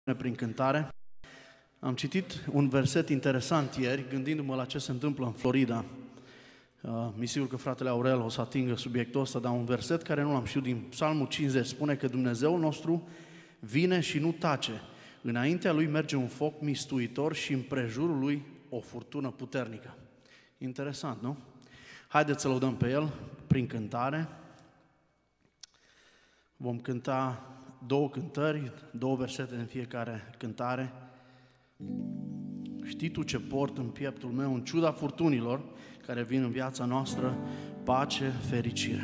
prin cântare. Am citit un verset interesant ieri, gândindu-mă la ce se întâmplă în Florida. Mi-e sigur că fratele Aurel o să atingă subiectul ăsta, dar un verset care nu l-am știut din Psalmul 50 spune că Dumnezeul nostru vine și nu tace. Înaintea Lui merge un foc mistuitor și împrejurul Lui o furtună puternică. Interesant, nu? Haideți să lăudăm pe El prin cântare. Vom cânta două cântări, două versete în fiecare cântare. Știi tu ce port în pieptul meu, în ciuda furtunilor care vin în viața noastră, pace, fericire.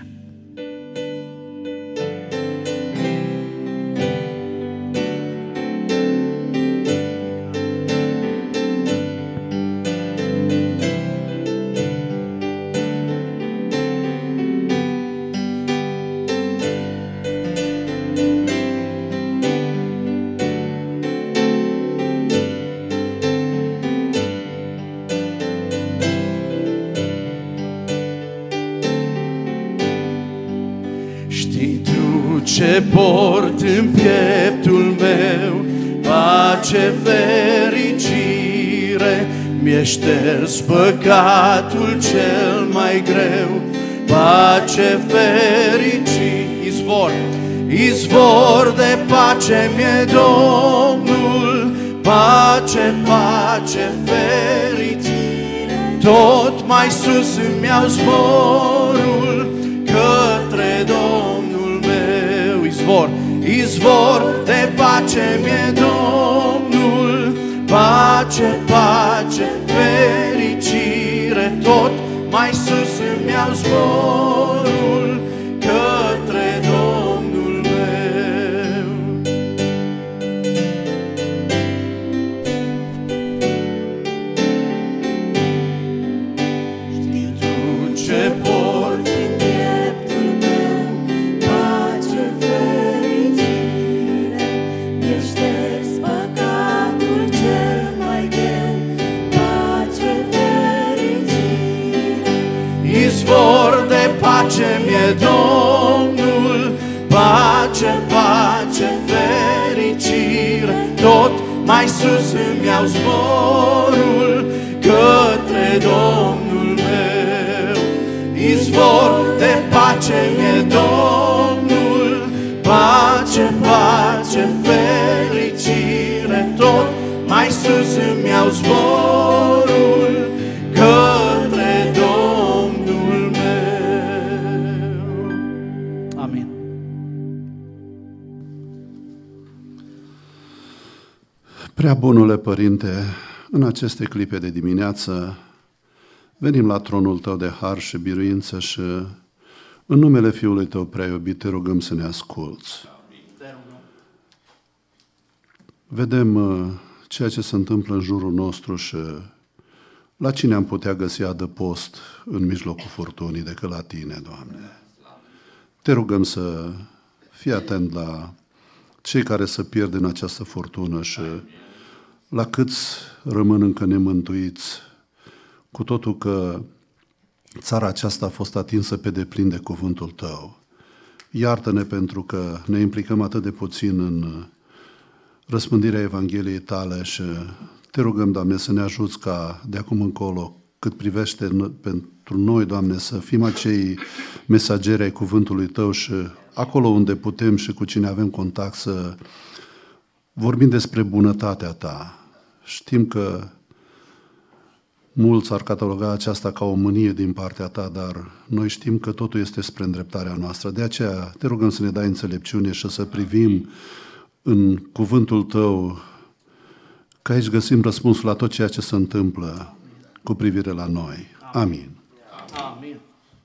Ce port în pieptul meu, pace, fericire, mi-e șters păcatul cel mai greu, pace, fericire, izvor de pace mi-e Domnul, pace, pace, fericire, tot mai sus îmi iau zborul către Domnul. Izvor de pace mi-e Domnul, pace, pace, fericire, tot mai sus îmi iau zborul către Domnul meu. Știi tu ce porți în pieptul meu, pace, fericire, mi-e șters păcatul cel mai greu, pace, fericire. Izvor de pace mi-e Domnul, pace, pace, fericire, tot mai sus îmi iau zborul către Domnul meu. Izvor de pace mi-e Domnul, pace, pace, fericire, tot mai sus îmi iau zborul către Domnul meu. Amin. Prea bunule Părinte, în aceste clipe de dimineață venim la tronul Tău de har și biruință și în numele Fiului Tău prea iubit te rugăm să ne asculți. Vedem ceea ce se întâmplă în jurul nostru și la cine am putea găsi adăpost în mijlocul furtunii decât la Tine, Doamne. Te rugăm să fii atent la cei care se pierd în această furtună și la câți rămân încă nemântuiți, cu totul că țara aceasta a fost atinsă pe deplin de cuvântul Tău. Iartă-ne pentru că ne implicăm atât de puțin în răspândirea Evangheliei Tale și te rugăm, Doamne, să ne ajuți ca de acum încolo, cât privește pentru noi, Doamne, să fim acei mesageri ai cuvântului Tău și acolo unde putem și cu cine avem contact să vorbim despre bunătatea Ta. Știm că mulți ar cataloga aceasta ca o mânie din partea Ta, dar noi știm că totul este spre îndreptarea noastră. De aceea te rugăm să ne dai înțelepciune și să privim în cuvântul Tău, că aici găsim răspunsul la tot ceea ce se întâmplă cu privire la noi. Amin. Amin.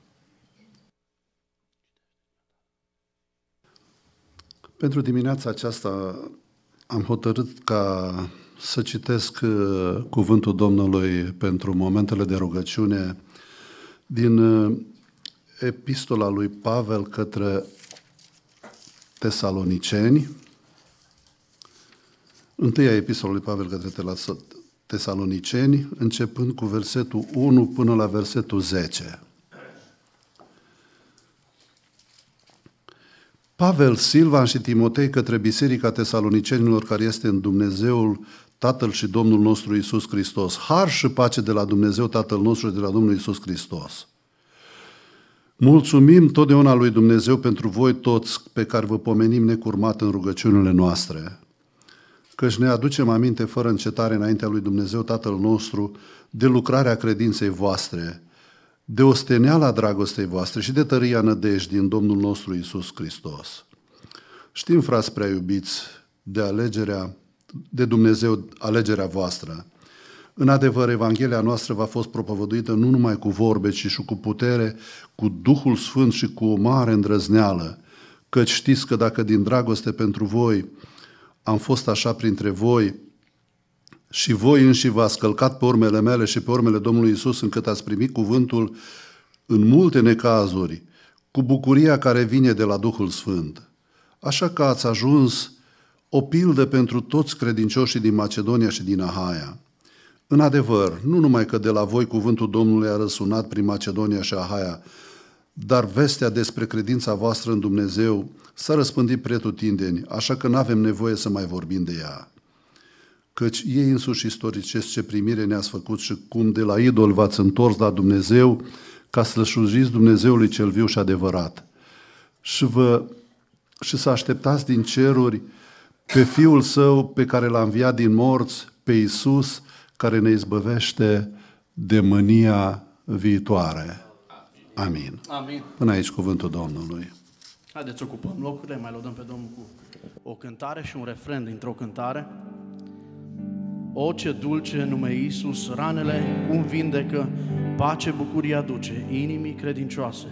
Pentru dimineața aceasta am hotărât ca să citesc cuvântul Domnului pentru momentele de rugăciune din epistola lui Pavel către Tesaloniceni, întâia epistola lui Pavel către Tesaloniceni, începând cu versetul 1 până la versetul 10. Pavel, Silvan și Timotei către Biserica Tesalonicenilor care este în Dumnezeul Tatăl și Domnul nostru Iisus Hristos. Har și pace de la Dumnezeu Tatăl nostru și de la Domnul Iisus Hristos. Mulțumim totdeauna lui Dumnezeu pentru voi toți pe care vă pomenim necurmat în rugăciunile noastre, căci ne aducem aminte fără încetare înaintea lui Dumnezeu Tatăl nostru de lucrarea credinței voastre, de osteneala dragostei voastre și de tăria nădejdii în Domnul nostru Iisus Hristos. Știm, frați prea iubiți, de Dumnezeu alegerea voastră. În adevăr, Evanghelia noastră v-a fost propovăduită nu numai cu vorbe, ci și cu putere, cu Duhul Sfânt și cu o mare îndrăzneală, căci știți că dacă din dragoste pentru voi am fost așa printre voi și voi înși v-ați călcat pe urmele mele și pe urmele Domnului Iisus, încât ați primit cuvântul în multe necazuri, cu bucuria care vine de la Duhul Sfânt. Așa că ați ajuns o pildă pentru toți credincioșii din Macedonia și din Ahaia. În adevăr, nu numai că de la voi cuvântul Domnului a răsunat prin Macedonia și Ahaia, dar vestea despre credința voastră în Dumnezeu s-a răspândit pretutindeni, așa că n-avem nevoie să mai vorbim de ea. Căci ei însuși istoricesc ce primire ne-ați făcut și cum de la idol v-ați întors la Dumnezeu ca să slujiți Dumnezeului cel viu și adevărat. Și să așteptați din ceruri pe Fiul Său pe care l-a înviat din morți, pe Iisus, care ne izbăvește de mânia viitoare. Amin. Amin. Până aici cuvântul Domnului. Haideți să ocupăm locurile, mai lăudăm pe Domnul cu o cântare și un refren dintr-o cântare. O, ce dulce nume Iisus, ranele cum vindecă, pace, bucurie aduce inimii credincioase.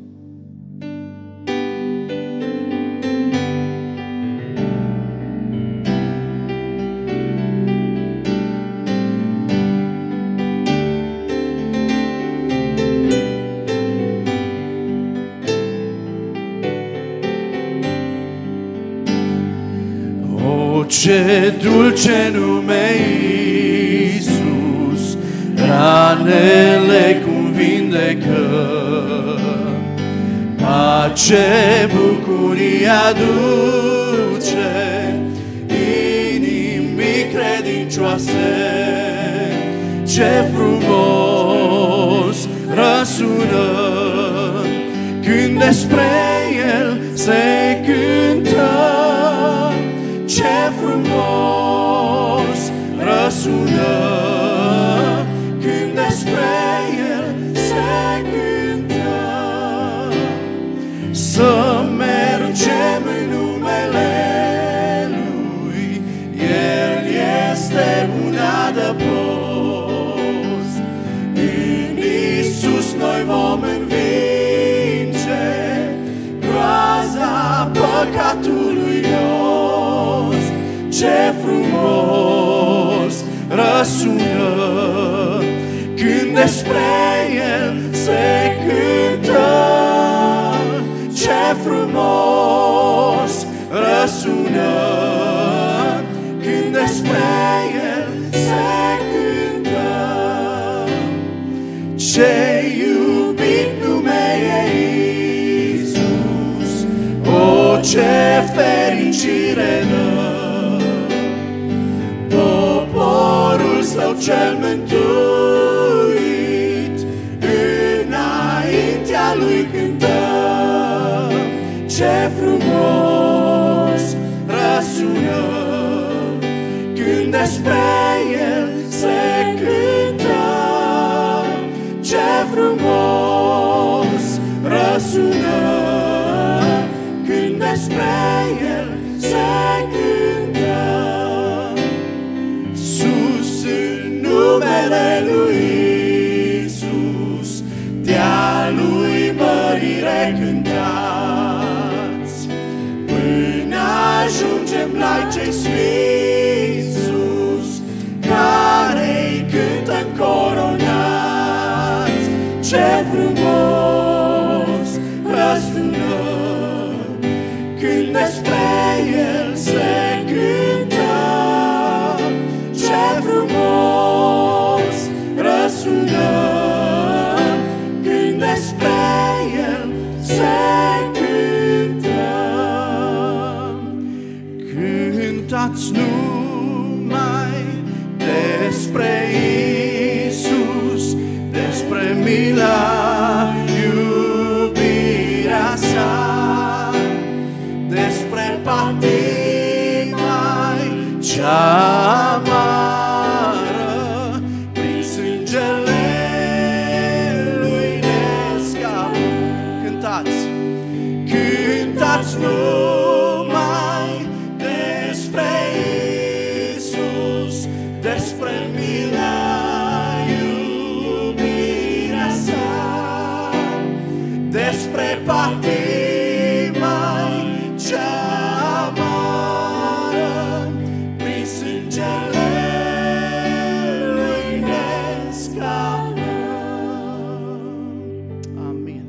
Ce dulce nume Iisus, ranele cum vindecă, pace, bucurie aduce inimii credincioase. Ce frumos răsună când despre El se cântă. Ce frumos răsună când despre El se cântă. Să mergem în numele Lui, El este un adăpost. În Iisus noi vom învinge groaza păcatului nostru. Ce frumos răsună când despre El se cântă. Ce frumos răsună când despre El se cântă. Ce iubit nume e Iisus, o, ce fericire dă. Poporul Său cel mântuit, înaintea Lui cântăm. Ce frumos răsună când despre El se cântă. Ce frumos răsună când despre El se cântă. Sus în numele Lui Iisus, de-a Lui mărire cântați, până ajungem la cei sfinți sus. cea amară, prin sângele lui ne scapă. Cântați, cântați numai despre Iisus, despre mila iubirea sa, despre patima cea amară, prin sângele lui ne scapă. Amin.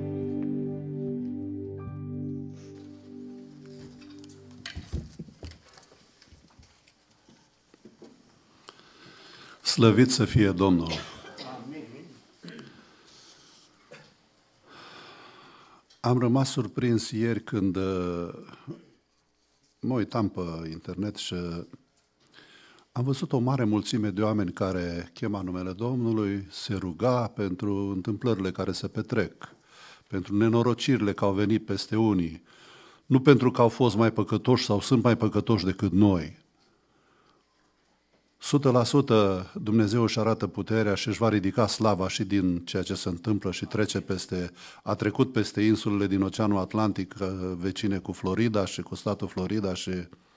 Slăvit să fie Domnul! Am rămas surprins ieri când mă uitam pe internet și am văzut o mare mulțime de oameni care chema numele Domnului, se ruga pentru întâmplările care se petrec, pentru nenorocirile care au venit peste unii, nu pentru că au fost mai păcătoși sau sunt mai păcătoși decât noi. 100% Dumnezeu își arată puterea și își va ridica slava și din ceea ce se întâmplă și a trecut peste insulele din Oceanul Atlantic vecine cu Florida și cu statul Florida și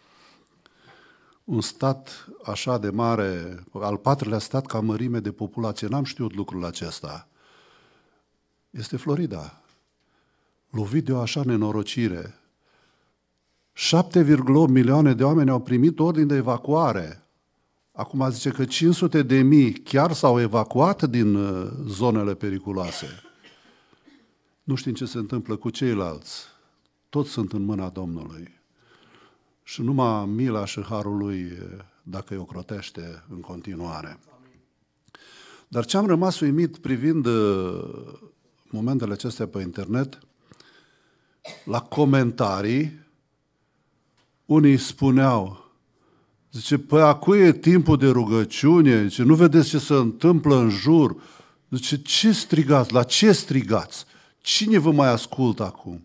un stat așa de mare, al patrulea stat ca mărime de populație, n-am știut lucrul acesta. Este Florida, lovit de o așa nenorocire. 7,8 milioane de oameni au primit ordin de evacuare. Acum zice că 500.000 chiar s-au evacuat din zonele periculoase. Nu știm ce se întâmplă cu ceilalți. Toți sunt în mâna Domnului. Și numai mila și harul Lui, dacă îi ocrotește în continuare. Dar ce am rămas uimit privind momentele acestea pe internet, la comentarii, unii spuneau, zice, păi acum e timpul de rugăciune, zice, nu vedeți ce se întâmplă în jur? Zice, ce strigați? La ce strigați? Cine vă mai ascultă acum?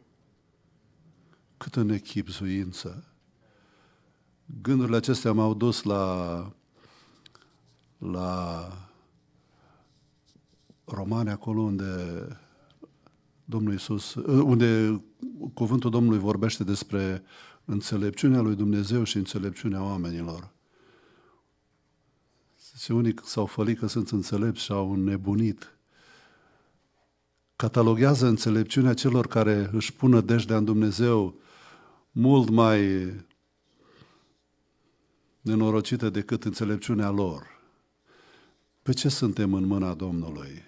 Câtă nechibzuință! Gândurile acestea m-au dus la Romani, acolo unde Domnul Iisus, unde cuvântul Domnului vorbește despre înțelepciunea lui Dumnezeu și înțelepciunea oamenilor. Zice, unii s-au fălit că sunt înțelepți și au înnebunit. Cataloghează înțelepciunea celor care își pun nădejdea în Dumnezeu mult mai nenorocită decât înțelepciunea lor. Pe ce suntem în mâna Domnului?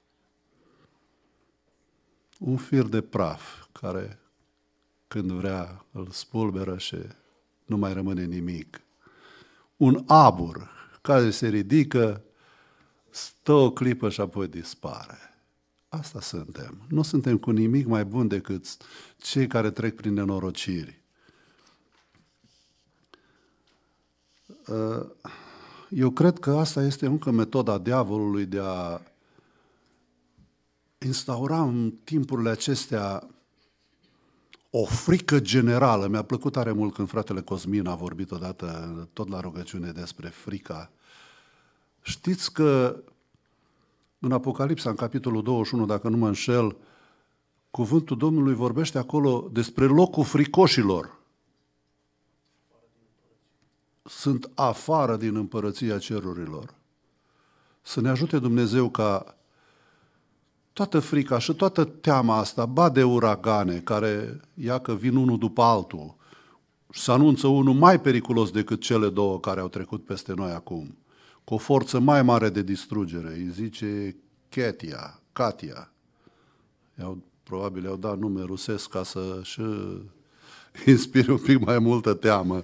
Un fir de praf care, când vrea, îl spulberă și nu mai rămâne nimic. Un abur care se ridică, stă o clipă și apoi dispare. Asta suntem. Nu suntem cu nimic mai bun decât cei care trec prin nenorociri. Eu cred că asta este încă metoda diavolului de a instaura în timpurile acestea o frică generală. Mi-a plăcut tare mult când fratele Cosmin a vorbit odată, tot la rugăciune, despre frica. Știți că în Apocalipsa, în capitolul 21, dacă nu mă înșel, cuvântul Domnului vorbește acolo despre locul fricoșilor. Sunt afară din împărăția cerurilor. Să ne ajute Dumnezeu ca toată frica și toată teama asta, ba de uragane, care ia că vin unul după altul și se anunță unul mai periculos decât cele două care au trecut peste noi acum, cu o forță mai mare de distrugere, îi zice Katia. Probabil i-au dat nume rusesc ca să și inspire un pic mai multă teamă.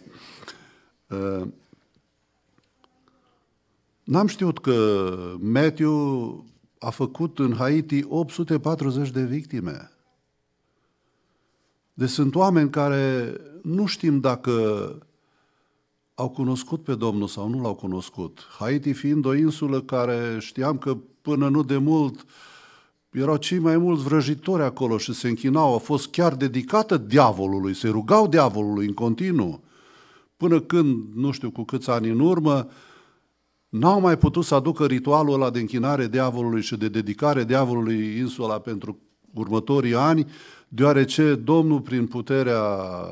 N-am știut că Matthew a făcut în Haiti 840 de victime. Deci sunt oameni care nu știm dacă au cunoscut pe Domnul sau nu l-au cunoscut. Haiti fiind o insulă care știam că până nu de mult erau cei mai mulți vrăjitori acolo și se închinau, a fost chiar dedicată diavolului, se rugau diavolului în continuu. până când, nu știu cu câți ani în urmă, n-au mai putut să aducă ritualul ăla de închinare diavolului și de dedicare diavolului insula pentru următorii ani, deoarece Domnul, prin puterea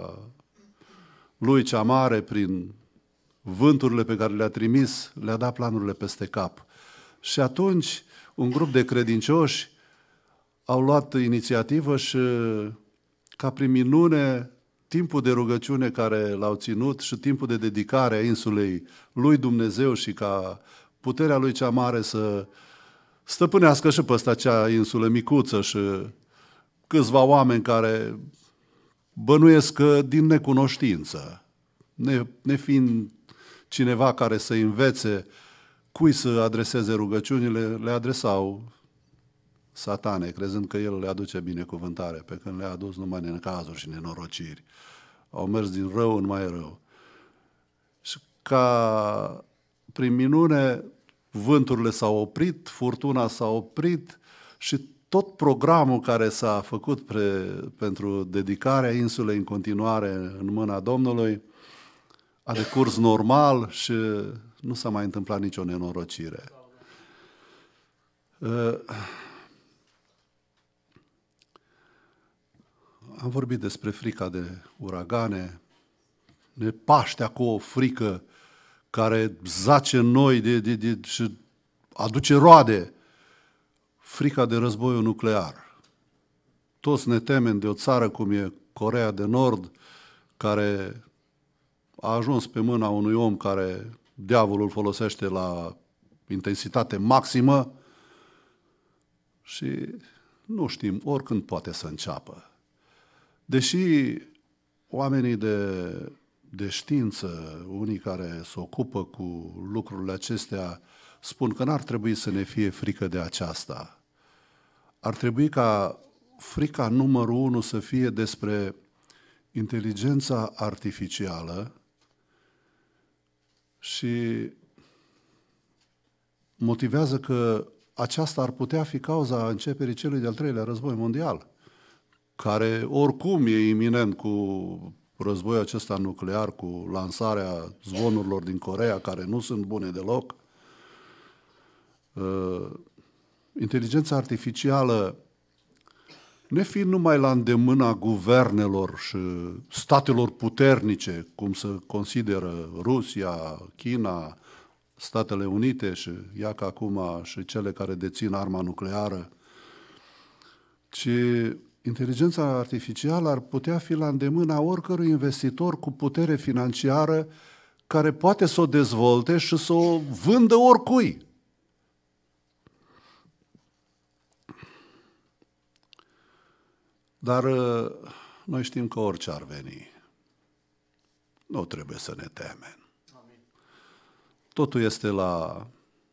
lui cea mare, prin vânturile pe care le-a trimis, le-a dat planurile peste cap. Și atunci un grup de credincioși au luat inițiativă și, ca prin minune, timpul de rugăciune care l-au ținut și timpul de dedicare a insulei lui Dumnezeu și ca puterea lui cea mare să stăpânească și pe ăsta acea insulă micuță și câțiva oameni care bănuiesc că din necunoștință, nefiind cineva care să învețe cui să adreseze rugăciunile, le adresau Satane, crezând că el le aduce binecuvântare, pe când le-a adus numai necazuri și nenorociri. Au mers din rău în mai rău. Și ca prin minune, vânturile s-au oprit, furtuna s-a oprit și tot programul care s-a făcut pentru dedicarea insulei în continuare în mâna Domnului a decurs normal și nu s-a mai întâmplat nicio nenorocire. Am vorbit despre frica de uragane, ne paște acolo o frică care zace în noi și aduce roade. Frica de războiul nuclear. Toți ne temem de o țară cum e Coreea de Nord, care a ajuns pe mâna unui om care diavolul folosește la intensitate maximă și nu știm, oricând poate să înceapă. Deși oamenii de știință, unii care se ocupă cu lucrurile acestea, spun că n-ar trebui să ne fie frică de aceasta. Ar trebui ca frica numărul 1 să fie despre inteligența artificială și motivează că aceasta ar putea fi cauza începerii celui de-al treilea război mondial, care oricum e iminent cu războiul acesta nuclear, cu lansarea zvonurilor din Coreea, care nu sunt bune deloc. Inteligența artificială, nefiind numai la îndemâna guvernelor și statelor puternice, cum se consideră Rusia, China, Statele Unite și iacă acum și cele care dețin arma nucleară, ci inteligența artificială ar putea fi la îndemâna oricărui investitor cu putere financiară care poate să o dezvolte și să o vândă oricui. Dar noi știm că orice ar veni, nu trebuie să ne temem. Totul este la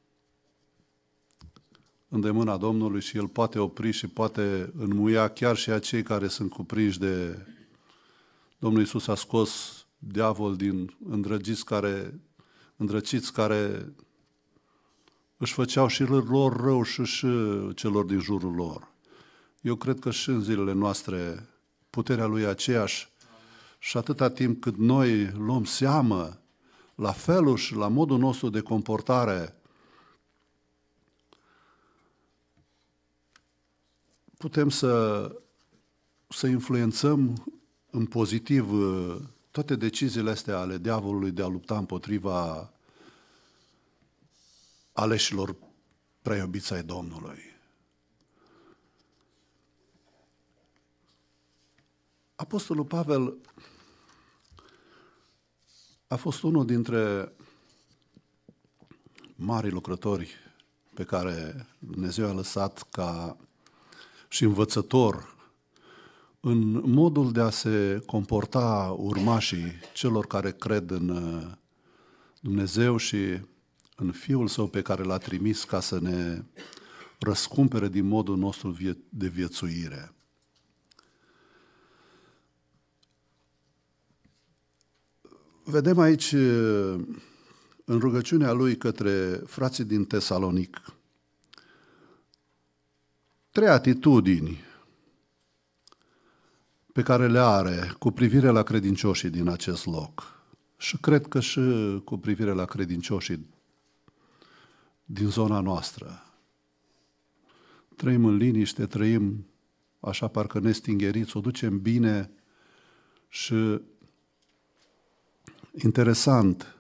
îndemâna Domnului și El poate opri și poate înmuia chiar și acei care sunt cuprinși de... Domnul Iisus a scos diavol din îndrăciți care își făceau și lor rău și celor din jurul lor. Eu cred că și în zilele noastre puterea Lui e aceeași și atâta timp cât noi luăm seamă la felul și la modul nostru de comportare, putem să influențăm în pozitiv toate deciziile astea ale diavolului de a lupta împotriva aleșilor prea iubiți ai Domnului. Apostolul Pavel a fost unul dintre mari lucrători pe care Dumnezeu a lăsat ca și învățător în modul de a se comporta urmașii celor care cred în Dumnezeu și în Fiul Său pe care L-a trimis ca să ne răscumpere din modul nostru de viețuire. Vedem aici, în rugăciunea lui către frații din Tesalonic, 3 atitudini pe care le are cu privire la credincioșii din acest loc. Și cred că și cu privire la credincioșii din zona noastră. Trăim în liniște, trăim așa parcă nestingeriți, o ducem bine și interesant,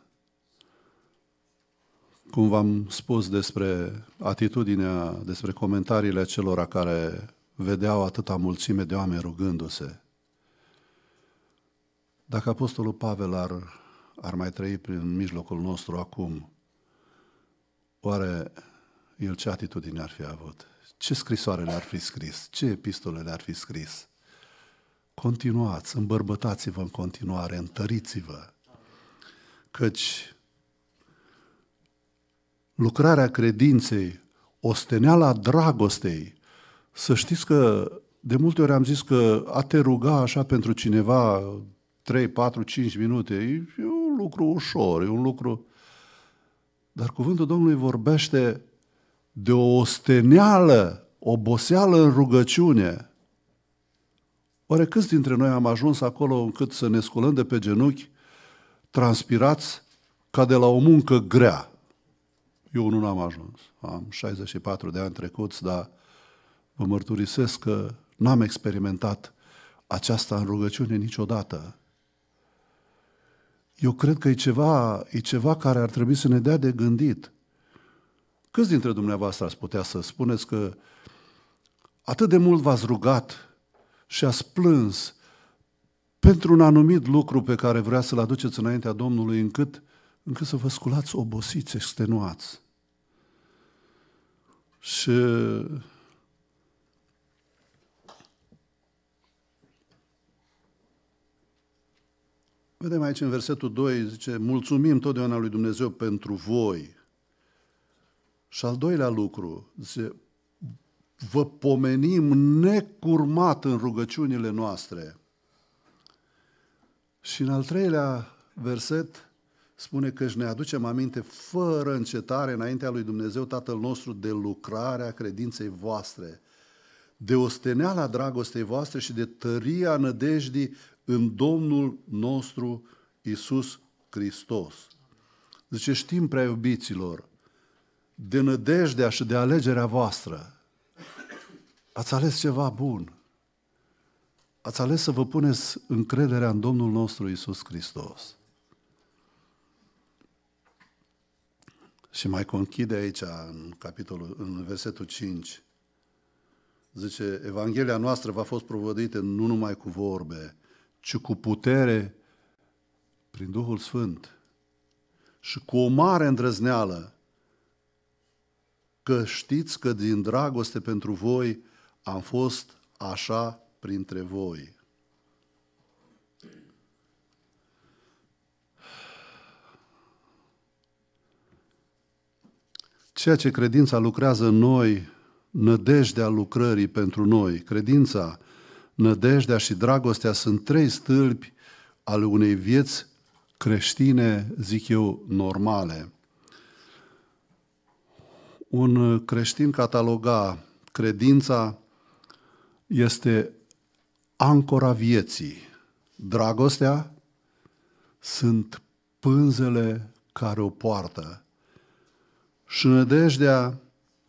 cum v-am spus despre atitudinea, despre comentariile acelora care vedeau atâta mulțime de oameni rugându-se. Dacă Apostolul Pavel ar mai trăi prin mijlocul nostru acum, oare el ce atitudine ar fi avut? Ce scrisoare le-ar fi scris? Ce epistole le-ar fi scris? Continuați, îmbărbătați-vă în continuare, întăriți-vă, căci lucrarea credinței, osteneala dragostei, să știți că de multe ori am zis că a te ruga așa pentru cineva 3, 4, 5 minute, e un lucru ușor, e un lucru... Dar cuvântul Domnului vorbește de o osteneală, oboseală în rugăciune. Oare câți dintre noi am ajuns acolo încât să ne sculăm de pe genunchi, transpirați ca de la o muncă grea? Eu nu am ajuns. Am 64 de ani trecuți, dar vă mărturisesc că n-am experimentat aceasta în rugăciune niciodată. Eu cred că e ceva care ar trebui să ne dea de gândit. Câți dintre dumneavoastră ați putea să spuneți că atât de mult v-ați rugat și ați plâns pentru un anumit lucru pe care vrea să-l aduceți înaintea Domnului, încât să vă sculați obosiți, extenuați? Și vedem aici în versetul 2, zice, mulțumim totdeauna lui Dumnezeu pentru voi. Și al doilea lucru, zice, vă pomenim necurmat în rugăciunile noastre. Și în al treilea verset spune că își ne aducem aminte fără încetare înaintea lui Dumnezeu Tatăl nostru de lucrarea credinței voastre, de osteneala dragostei voastre și de tăria nădejdii în Domnul nostru Iisus Hristos. Zice, știm, prea iubiților, de nădejdea și de alegerea voastră. Ați ales ceva bun. Ați ales să vă puneți încrederea în Domnul nostru Iisus Hristos. Și mai conchide aici, în versetul 5, zice, Evanghelia noastră v-a fost provăduită nu numai cu vorbe, ci cu putere prin Duhul Sfânt și cu o mare îndrăzneală, că știți că din dragoste pentru voi am fost așa printre voi. Ceea ce credința lucrează în noi, nădejdea lucrării pentru noi. Credința, nădejdea și dragostea sunt 3 stâlpi ale unei vieți creștine, zic eu, normale. Un creștin cataloga credința este ancora vieții. Dragostea sunt pânzele care o poartă. Și nădejdea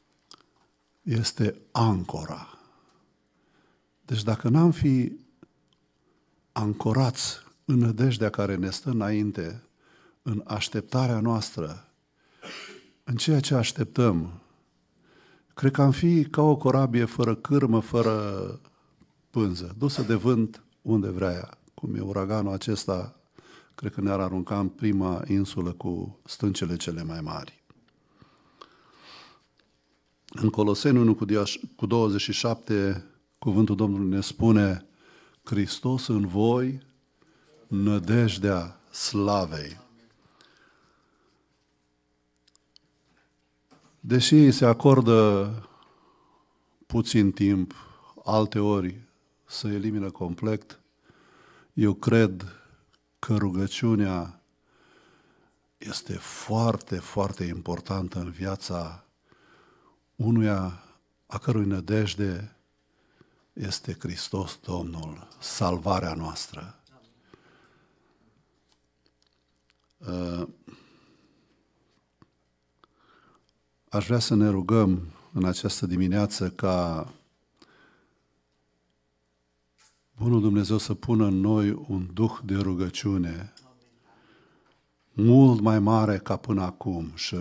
este ancora. Deci dacă n-am fi ancorați în nădejdea care ne stă înainte, în așteptarea noastră, în ceea ce așteptăm, cred că am fi ca o corabie fără cârmă, fără pânză, dusă de vânt unde vrea ea. Cum e uraganul acesta, cred că ne-ar arunca în prima insulă cu stâncele cele mai mari. În Coloseni 1:27, cuvântul Domnului ne spune, Hristos în voi, nădejdea slavei. Deși se acordă puțin timp, alteori se elimină complet, eu cred că rugăciunea este foarte, foarte importantă în viața unuia a cărui nădejde este Hristos Domnul, salvarea noastră. Aș vrea să ne rugăm în această dimineață ca Bunul Dumnezeu să pună în noi un duh de rugăciune mult mai mare ca până acum și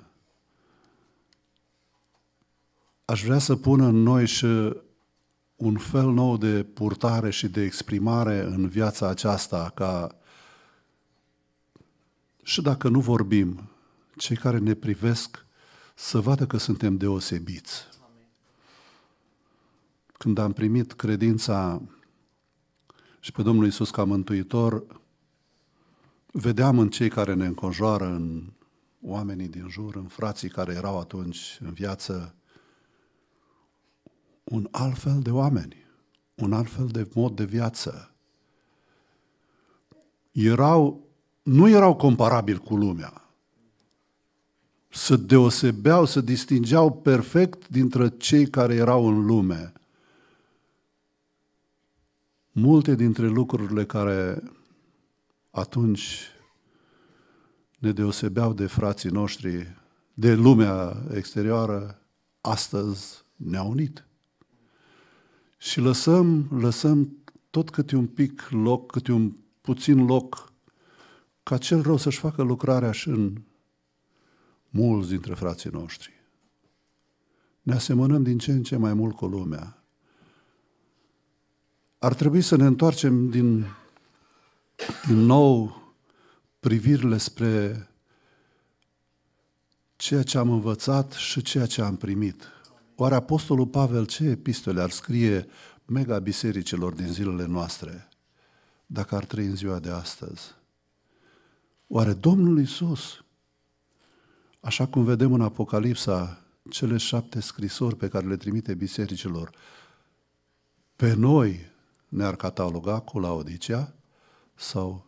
aș vrea să pună în noi și un fel nou de purtare și de exprimare în viața aceasta, ca și dacă nu vorbim, cei care ne privesc să vadă că suntem deosebiți. Când am primit credința și pe Domnul Iisus ca Mântuitor, vedeam în cei care ne înconjoară, în oamenii din jur, în frații care erau atunci în viață, un alt fel de oameni, un alt fel de mod de viață. Nu erau comparabili cu lumea. Se deosebeau, se distingeau perfect dintre cei care erau în lume. Multe dintre lucrurile care atunci ne deosebeau de frații noștri, de lumea exterioară, astăzi ne-au unit. Și lăsăm tot câte un pic loc, câte un puțin loc, ca cel rău să-și facă lucrarea și în mulți dintre frații noștri. Ne asemănăm din ce în ce mai mult cu lumea. Ar trebui să ne întoarcem din nou privirile spre ceea ce am învățat și ceea ce am primit. Oare Apostolul Pavel ce epistole ar scrie mega bisericilor din zilele noastre, dacă ar trăi în ziua de astăzi? Oare Domnul Iisus, așa cum vedem în Apocalipsa, cele 7 scrisori pe care le trimite bisericilor, pe noi ne-ar cataloga cu Laodicea sau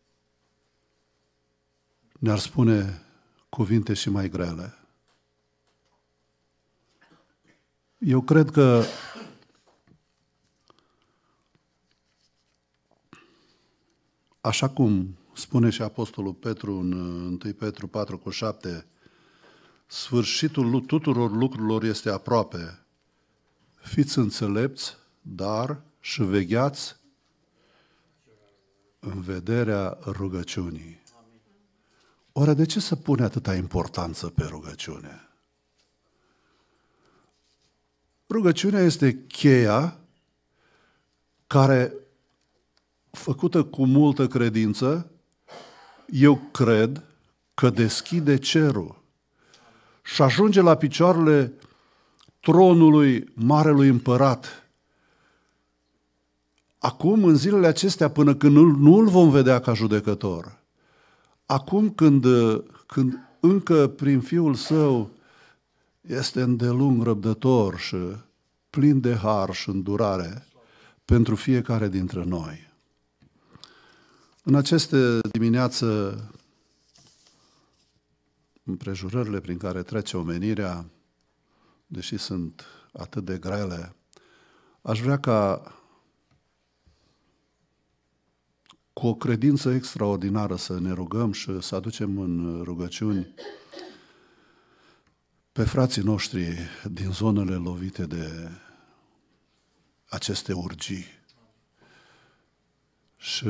ne-ar spune cuvinte și mai grele? Eu cred că așa cum spune și Apostolul Petru în 1 Petru 4:7, sfârșitul tuturor lucrurilor este aproape. Fiți înțelepți, dar și vegheați în vederea rugăciunii. Oare de ce să pune atâta importanță pe rugăciune? Rugăciunea este cheia care, făcută cu multă credință, eu cred că deschide cerul și ajunge la picioarele tronului Marelui Împărat. Acum, în zilele acestea, până când nu îl vom vedea ca judecător, acum când încă prin Fiul Său este îndelung răbdător și plin de har și îndurare pentru fiecare dintre noi. În aceste dimineață, împrejurările prin care trece omenirea, deși sunt atât de grele, aș vrea ca cu o credință extraordinară să ne rugăm și să aducem în rugăciuni pe frații noștri din zonele lovite de aceste urgii. Și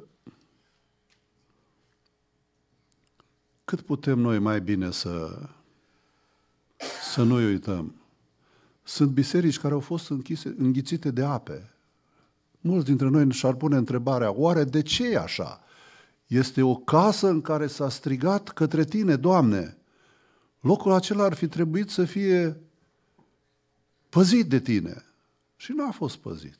cât putem noi mai bine să nu-i uităm. Sunt biserici care au fost înghițite de ape. Mulți dintre noi și-ar pune întrebarea, oare de ce e așa? Este o casă în care s-a strigat către tine, Doamne. Locul acela ar fi trebuit să fie păzit de tine. Și nu a fost păzit.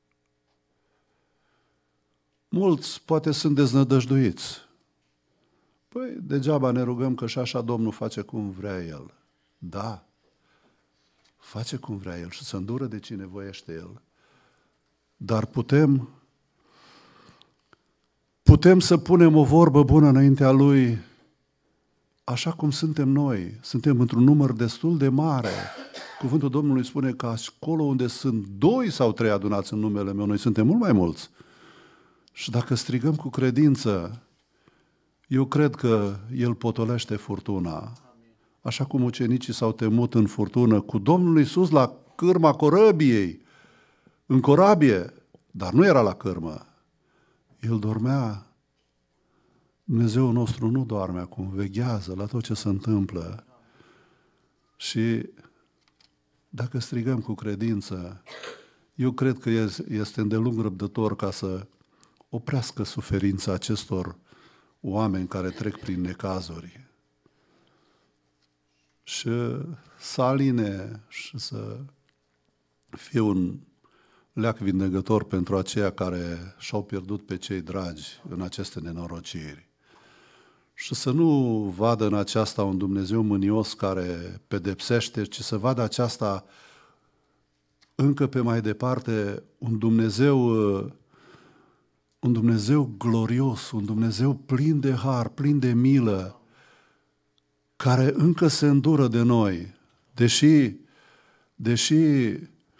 Mulți poate sunt deznădăjduiți. Păi, degeaba ne rugăm că și așa Domnul face cum vrea El. Da, face cum vrea El și se îndură de cine voiește El. Dar putem să punem o vorbă bună înaintea Lui așa cum suntem noi. Suntem într-un număr destul de mare. Cuvântul Domnului spune că acolo unde sunt 2 sau 3 adunați în numele meu, noi suntem mult mai mulți. Și dacă strigăm cu credință, Eu cred că El potolește furtuna. Așa cum ucenicii s-au temut în furtună cu Domnul Iisus la cârma corăbiei, în corabie, dar nu era la cârmă. El dormea. Dumnezeul nostru nu doarme acum, veghează la tot ce se întâmplă. Și dacă strigăm cu credință, eu cred că este îndelung răbdător ca să oprească suferința acestor oameni care trec prin necazuri și să aline și să fie un leac vindecător pentru aceia care și-au pierdut pe cei dragi în aceste nenorociri. Și să nu vadă în aceasta un Dumnezeu mânios care pedepsește, ci să vadă aceasta încă pe mai departe un Dumnezeu glorios, un Dumnezeu plin de har, plin de milă, care încă se îndură de noi, deși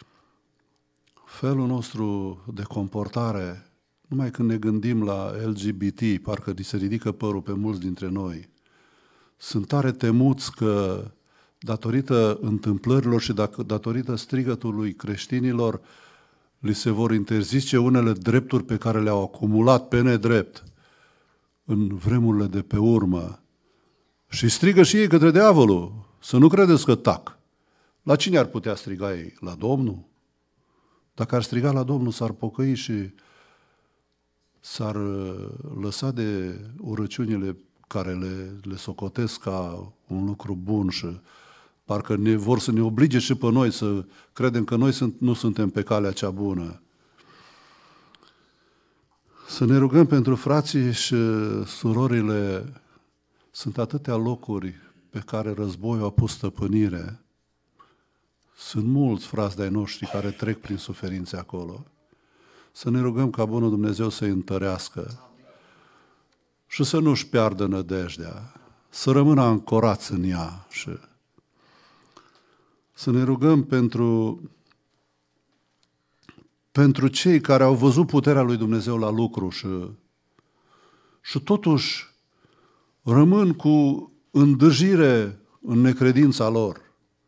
felul nostru de comportare, numai când ne gândim la LGBT, parcă se ridică părul pe mulți dintre noi, sunt tare temuți că datorită întâmplărilor și datorită strigătului creștinilor, li se vor interzice unele drepturi pe care le-au acumulat pe nedrept în vremurile de pe urmă. Și strigă și ei către diavolul. Să nu credeți că tac. La cine ar putea striga ei? La Domnul? Dacă ar striga la Domnul, s-ar pocăi și s-ar lăsa de urăciunile care le socotesc ca un lucru bun și parcă vor să ne oblige și pe noi să credem că noi nu suntem pe calea cea bună. Să ne rugăm pentru frații și surorile. Sunt atâtea locuri pe care războiul a pus stăpânire. Sunt mulți frați de-ai noștri care trec prin suferințe acolo. Să ne rugăm ca bunul Dumnezeu să-i întărească și să nu-și piardă nădejdea, să rămână ancorați în ea și să ne rugăm pentru cei care au văzut puterea lui Dumnezeu la lucru și totuși rămân cu îndârjire în necredința lor.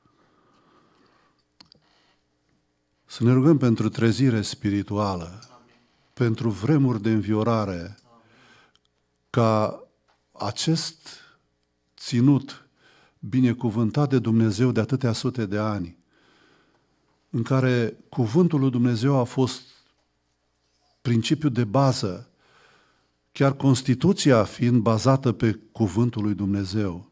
Să ne rugăm pentru trezire spirituală, pentru vremuri de înviorare, ca acest ținut binecuvântat de Dumnezeu de atâtea sute de ani, în care cuvântul lui Dumnezeu a fost principiul de bază, chiar Constituția fiind bazată pe cuvântul lui Dumnezeu,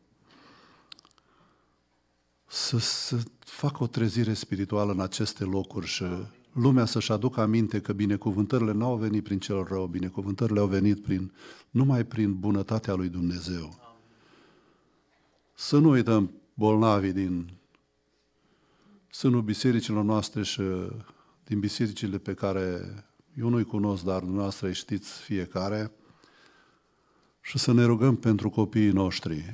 să facă o trezire spirituală în aceste locuri și lumea să-și aducă aminte că binecuvântările n-au venit prin cel rău, binecuvântările au venit numai prin bunătatea lui Dumnezeu. Să nu uităm bolnavii din sânul bisericilor noastre și din bisericile pe care eu nu-i cunosc, dar dumneavoastră îi știți fiecare, și să ne rugăm pentru copiii noștri.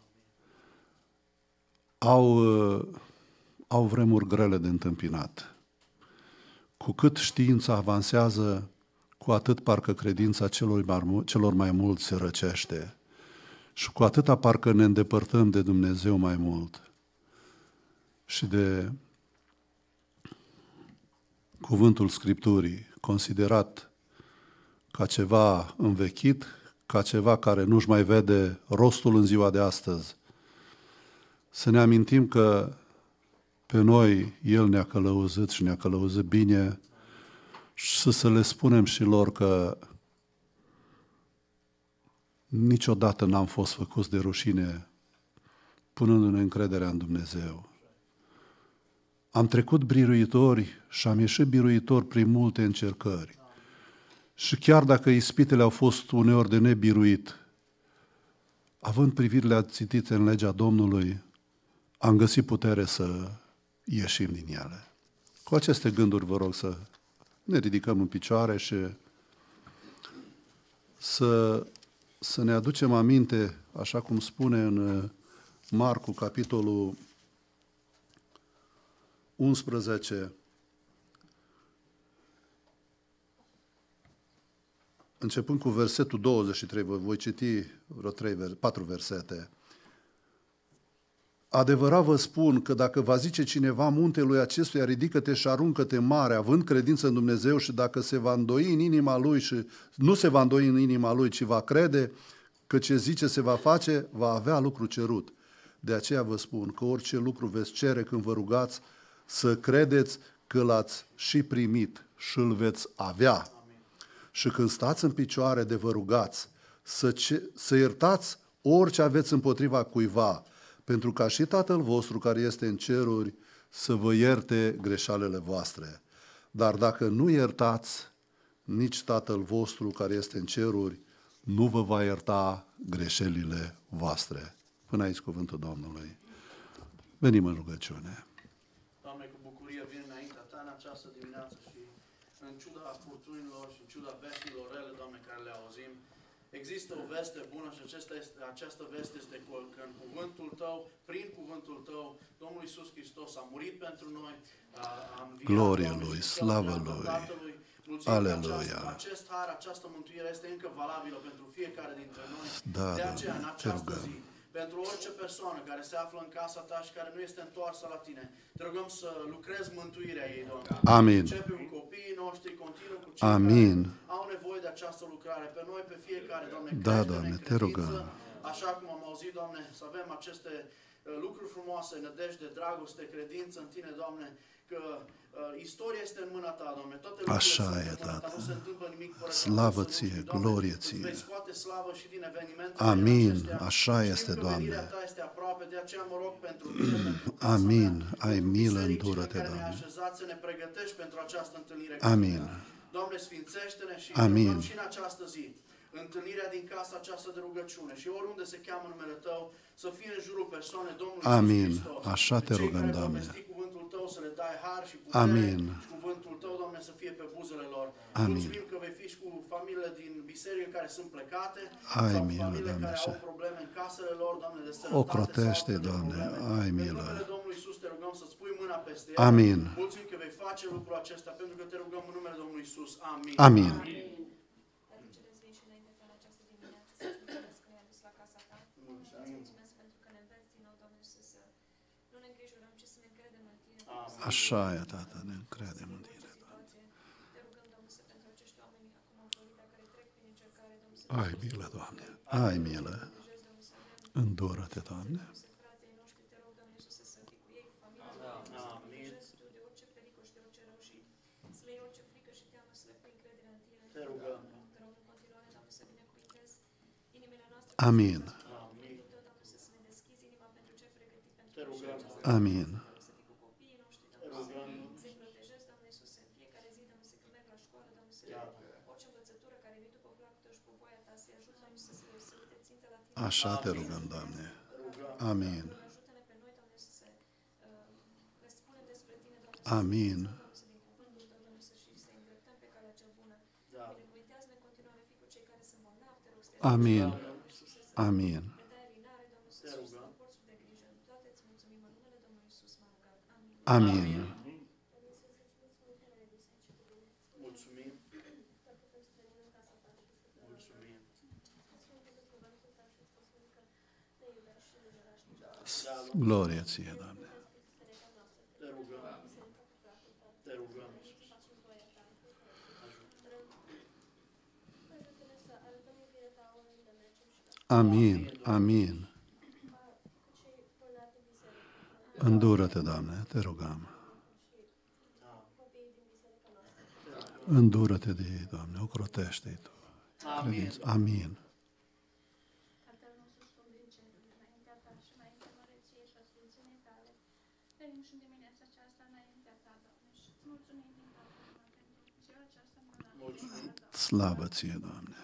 Au vremuri grele de întâmpinat. Cu cât știința avansează, cu atât parcă credința celor mai mulți se răcește. Și cu atâta parcă ne îndepărtăm de Dumnezeu mai mult și de cuvântul Scripturii, considerat ca ceva învechit, ca ceva care nu-și mai vede rostul în ziua de astăzi. Să ne amintim că pe noi El ne-a călăuzit și ne-a călăuzit bine și să le spunem și lor că niciodată n-am fost făcuți de rușine punându-ne încrederea în Dumnezeu. Am trecut biruitori și am ieșit biruitori prin multe încercări. Și chiar dacă ispitele au fost uneori de nebiruit, având privirile ațintite în legea Domnului, am găsit putere să ieșim din ele. Cu aceste gânduri vă rog să ne ridicăm în picioare și să ne aducem aminte, așa cum spune în Marcu, capitolul 11, începând cu versetul 23, vă voi citi vreo 4 versete. Adevărat vă spun că dacă va zice cineva muntelui acestuia, ridică-te și aruncă-te în mare, având credință în Dumnezeu, și dacă se va îndoi în inima lui și nu se va îndoi în inima lui, ci va crede că ce zice se va face, va avea lucru cerut. De aceea vă spun că orice lucru veți cere când vă rugați, să credeți că l-ați și primit și îl veți avea. Amin. Și când stați în picioare de vă rugați, să iertați orice aveți împotriva cuiva, pentru ca și Tatăl vostru care este în ceruri să vă ierte greșalele voastre. Dar dacă nu iertați, nici Tatăl vostru care este în ceruri nu vă va ierta greșelile voastre. Până aici cuvântul Domnului. Venim în rugăciune. Doamne, cu bucurie vin înaintea Ta în această dimineață și în ciuda furtunilor și în ciuda veștilor rele, Doamne, care le auzim, există o veste bună și această veste este că în cuvântul Tău, prin cuvântul Tău, Domnul Iisus Hristos a murit pentru noi, a înviat, Glorie Doamne, Lui, și slavă Tatălui. Lui. Aleluia. Acest har, această mântuire este încă valabilă pentru fiecare dintre noi. De aceea, în această zi, pentru orice persoană care se află în casa Ta și care nu este întoarsă la Tine, te rugăm să lucrezi mântuirea ei, Doamne. Amin. Începe cu copiii noștri, continuă cu cei Amin. care au nevoie de această lucrare. Pe noi, pe fiecare, Doamne, da, crește-ne Doamne, în te rugăm. Așa cum am auzit, Doamne, să avem aceste lucruri frumoase, nădejde, dragoste, credință în Tine, Doamne, că istoria este în mâna Ta, Doamne. Toate așa lucrurile e, sunt în mâna Ta, Tată. nu se întâmplă nimic fără Slavă ca Tu să Ție, nu știi, glorie Doamne, Ție. îți vei scoate slavă și din evenimente. Amin, acestea. așa Știm este, că Doamne. venirea Ta este aproape, de aceea mă rog pentru Tine, pentru casa Amin, mea, ai pentru milă, bisericile îndură-te, în care ne-ai Doamne. așezat, să ne pregătești pentru această întâlnire. Amin. Doamne, sfințește-ne și Amin. rugăm și în această zi, întâlnirea din casa aceasta de rugăciune și oriunde se cheamă numele Tău, să fie în jurul persoanei Domnului Amin. Iisus Hristos. Așa te rugăm, Cei care Doamne. vor vesti cuvântul Tău să le dai har și putere. Amin. Și cuvântul Tău, Doamne, să fie pe buzele lor. Amin. Mulțumim că vei fi și cu familiile din biserică care sunt plecate, Ai sau milă, familiile Doamne, care așa. au probleme în casele lor, Doamne, de sănătate. Ocrotește, sau alte Doamne, probleme. ai În milă. numele Domnului Iisus te rugăm să-ți pui mâna peste el. Amin. Mulțumim că vei face lucrul acesta, pentru că te rugăm în numele Domnului Iisus. Amin. Amin. Așa e, Tată, ne încredem în Tine, Doamne. Ai milă, Doamne, ai milă. Îndură-te, Doamne. Amin. Amin. Așa te rugăm, Doamne. Amin. Amin. Amin. Amin. Amin. Mulțumim. Mulțumim. Glorie Ție, Doamne. Te rugăm. Te rugăm, Iisus. Amin. Amin. Îndură-te, Doamne, te rugăm. Îndură-te de ei, Doamne, ocrotește-i Tu. Amin. Amin. Slavă Ție, Doamne.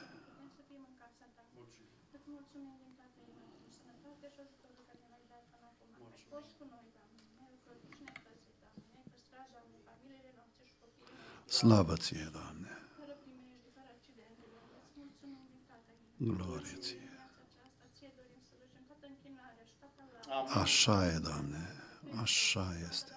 Slavă Ție, Doamne. Glorie Ție. Așa e, Doamne, așa este.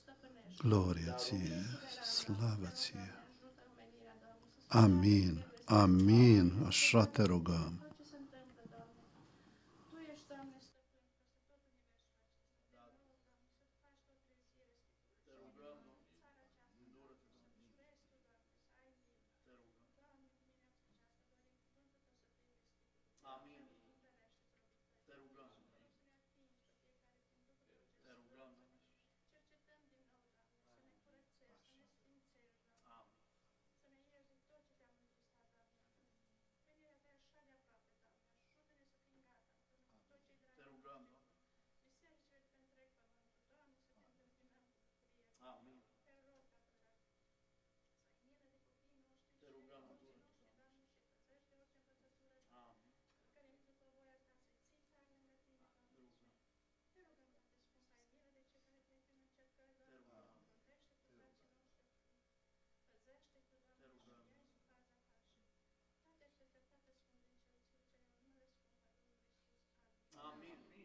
Glorie Ție, slavă Ție. Amin, Amin. Așa te rugăm. Tot ce se întâmplă, Doamne. Tu ești, Doamne, stăpân peste tot universul acesta. Te rog, Doamne, să faci tot trezire, Te rugăm, țara aceasta, Doamne, să ușurezi Tu, Doamne, să ai milă. te rugăm. Doamne, dimineața aceasta, dorim cuvântul Tău să fie vestit. Amin. Te rugăm. Să ne atingi pe fiecare din Duhul Tău. Te rugăm, Doamne. Cercetăm din nou, Doamne, să ne curățești, să ne sfințești, Doamne. Amin. Să ne ierți din tot ce te-am întristat, Doamne. Venirea Ta e așa de aproape, Doamne. Ajută-ne să fim gata împreună cu toți cei dragi. Te rugăm, Doamne. Bisericile de pe întreg pământul, Doamne, să te întâmpinăm cu bucurie. Amin. Te rog, Tată drag, să ai milă de copiii noștri, Te rugăm, și de Doamne. noștri, Doamne, și păzești de orice învățătură, Amin. care vin după voia Ta, să ții tare lângă Tine, Doamne. Te rugăm. Te rugăm, Tată Sfânt, să ai milă de cei care trec prin încercări, Te Doamne. rugăm. Păzește Tu frații noștri, păzește Tu, Doamne, Te rugăm. și ia-i sub fața Ta și toate acestea, Tată Sfânt, din Cel Ție, cele în numele Sfânt al Domnului Iisus. Amin. Amin.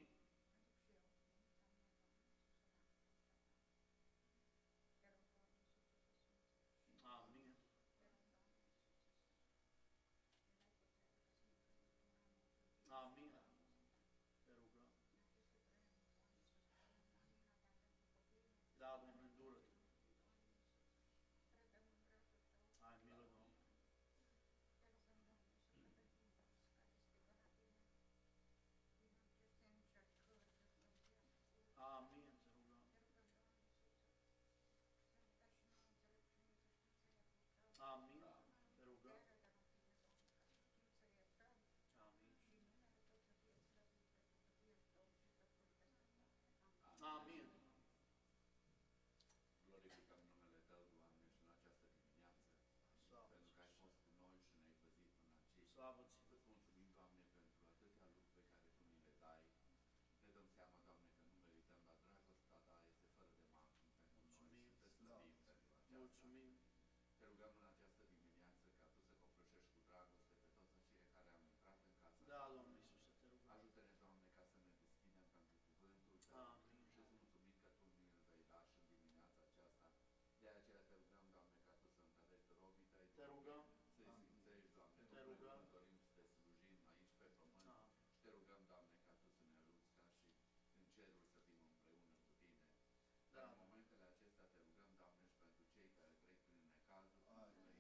Amin. Amin. Te rugăm. Da, Doamne, îndură-te. Ai milă, Doamne. Amin. Te rugăm. Amin. Te rugăm. Amin. Amin. Glorificăm numele Tău, Doamne, și în această dimineață, Slavă pentru că ai fost cu noi și ne-ai păzit până aici. Slavă Ție. Îți mulțumim, Doamne, pentru atâtea lucruri pe care Tu ni le dai. Ne dăm seama, Doamne, că nu merităm, dar dragostea Ta este fără de maxim pentru noi și Te slăvim pentru aceasta. Mulțumim. Te rugăm în această dimineață ca Tu să copleșești cu dragoste pe toți aceia care am intrat în casa Da, Ta. Doamne Iisuse, te rugăm. Ajută-ne, Doamne, ca să ne deschidem pentru cuvântul Tău. Amin. Și îți mulțumim că Tu ne-l vei da și în dimineața aceasta. De aceea te rugăm, Doamne, ca Tu să întărești robii Tăi. Te rugăm. Să-i sfințești, Doamne, Te rugăm. dorim să Te slujim aici pe pământ. Amin. Și Te rugăm, Doamne, ca Tu să ne ajuți ca și în cerul să fim împreună cu Tine. Dar Da. în momentele acestea Te rugăm, Doamne, și pentru cei care trec prin necazuri, pentru că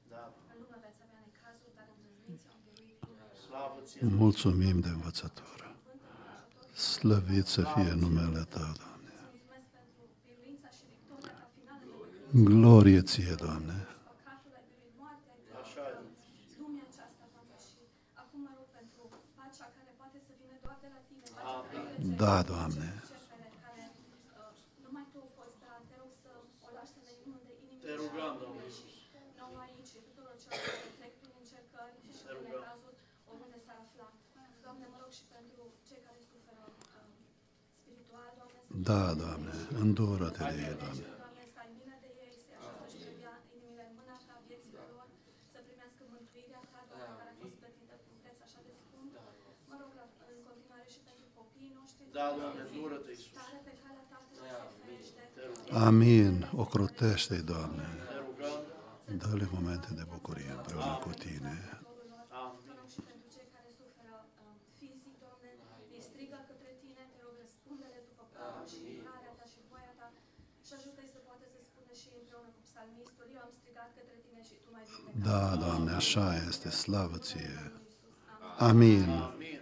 În lume veți avea necazuri, dar îndrăzniți, am biruit lumea. Slavă ție! Mulțumim de învățătură. Slăvit să fie numele Tău, Doamne. Mulțumesc pentru biruința și victoria ta finală de pe Glorie Ție, Doamne. păcatul, ai biruit moartea, ai biruit lumea aceasta, Doamne, și acum mă rog pentru pacea care poate să vină doar de la Tine, pacea care trece Da, Doamne. cercele, care numai Tu o poți da, te rog să o lași să ne inunde inimile Te rugăm, Doamne și nouă aici și tuturor celor care trec prin încercări și prin necazuri, oriunde s-ar afla. Doamne, mă rog și pentru cei care suferă spiritual, Doamne, să Da, Doamne. Îndură-te de ei, Doamne. Doamne, să ai milă de ei, să-i ajute să-și predea inimile în mâna Ta, viețile lor, să primească mântuirea Ta, Doamne, care a fost plătită cu un preț așa de scump. Mă rog în continuare și pentru copiii noștri. Da, Doamne, îndură-te, Iisus! Tare pe calea Ta, te rog să ferește. Amin. Ocrotește-i, Doamne. Te rugăm! Dă-le momente de bucurie împreună cu Tine. Te rog și pentru cei care suferă fizic, Doamne, ei strigă către Tine, te rog, răspunde-le după planul și lucrarea Ta și voia Ta și ajută-i să poată să spună și împreună cu psalmistul, eu am strigat către Tine și Tu m-ai vindecat. Da, Doamne, așa este. Slavă Ție. Amin. Amin!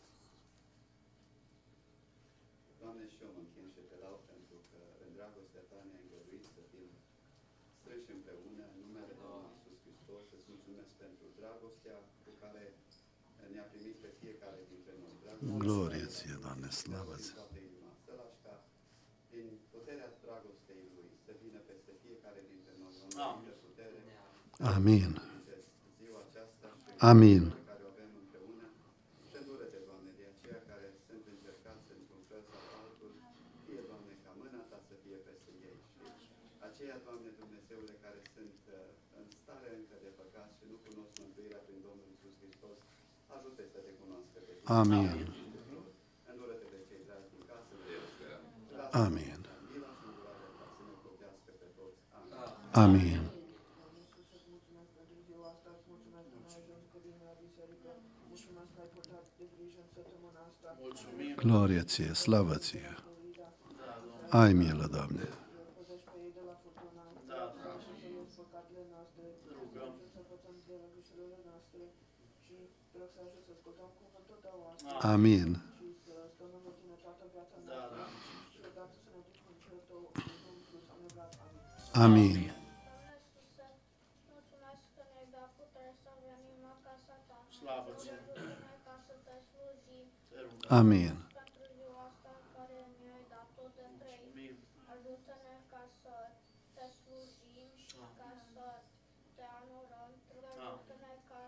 Doamne, și eu mă închin și te laud pentru că în dragostea Ta ne-ai îngăduit să fim strânși împreună în numele Domnului Iisus Hristos. Îți mulțumesc pentru dragostea cu care ne-a primit pe fiecare dintre noi. Glorie Ție, Doamne, slavă Ție. Toată inima. Să lași ca din puterea dragostei Lui să vină peste fiecare dintre noi o anumită putere Amin. de ziua aceasta și Amin. pe care o avem împreună. Și îndură-te, Doamne, de aceia care sunt încercați într-un fel sau altul, fie, Doamne, ca mâna Ta să fie peste ei. Și aceia, Doamne Dumnezeule, care sunt în stare încă de păcat și nu cunosc mântuirea prin Domnul Iisus Hristos, ajută-i să te cunoască pe Tine. Amin. Îndură-te de cei dragi din casă. Amin. Mila și îndurarea Ta să ne coplească pe toți. Amin. Amin. Mulțumesc pentru ziua asta, îți mulțumesc că ne-ai ajuns cu bine la biserică, mulțumesc că ai purtat de grijă în săptămâna asta. Mulțumim! Glorie Ție, slavă Ție. Ai milă, Doamne. Păzești pe ei de la furtuna, să ies păcatele noastre, rugăm. să învățăm de la greșelile noastre și te rog să ajut să ascultăm cuvântul Tău astăzi Amin. și să stăm lângă Tine toată viața noastră și odată să ne ducem în cerul Tău, în Domnul Iisus, am rugat. Amin. Amin. Doamne Iisuse, mulțumesc că ne-ai dat putere să venim la casa Ta. Slavă Ție! Ajută-ne ca să Te slujim. Te rugăm! Amin. Pentru ziua asta în care ne-ai dat tot de trei. Mulțumim! Ajută-ne ca să Te slujim și ca să Te onorăm. Ajută-ne ca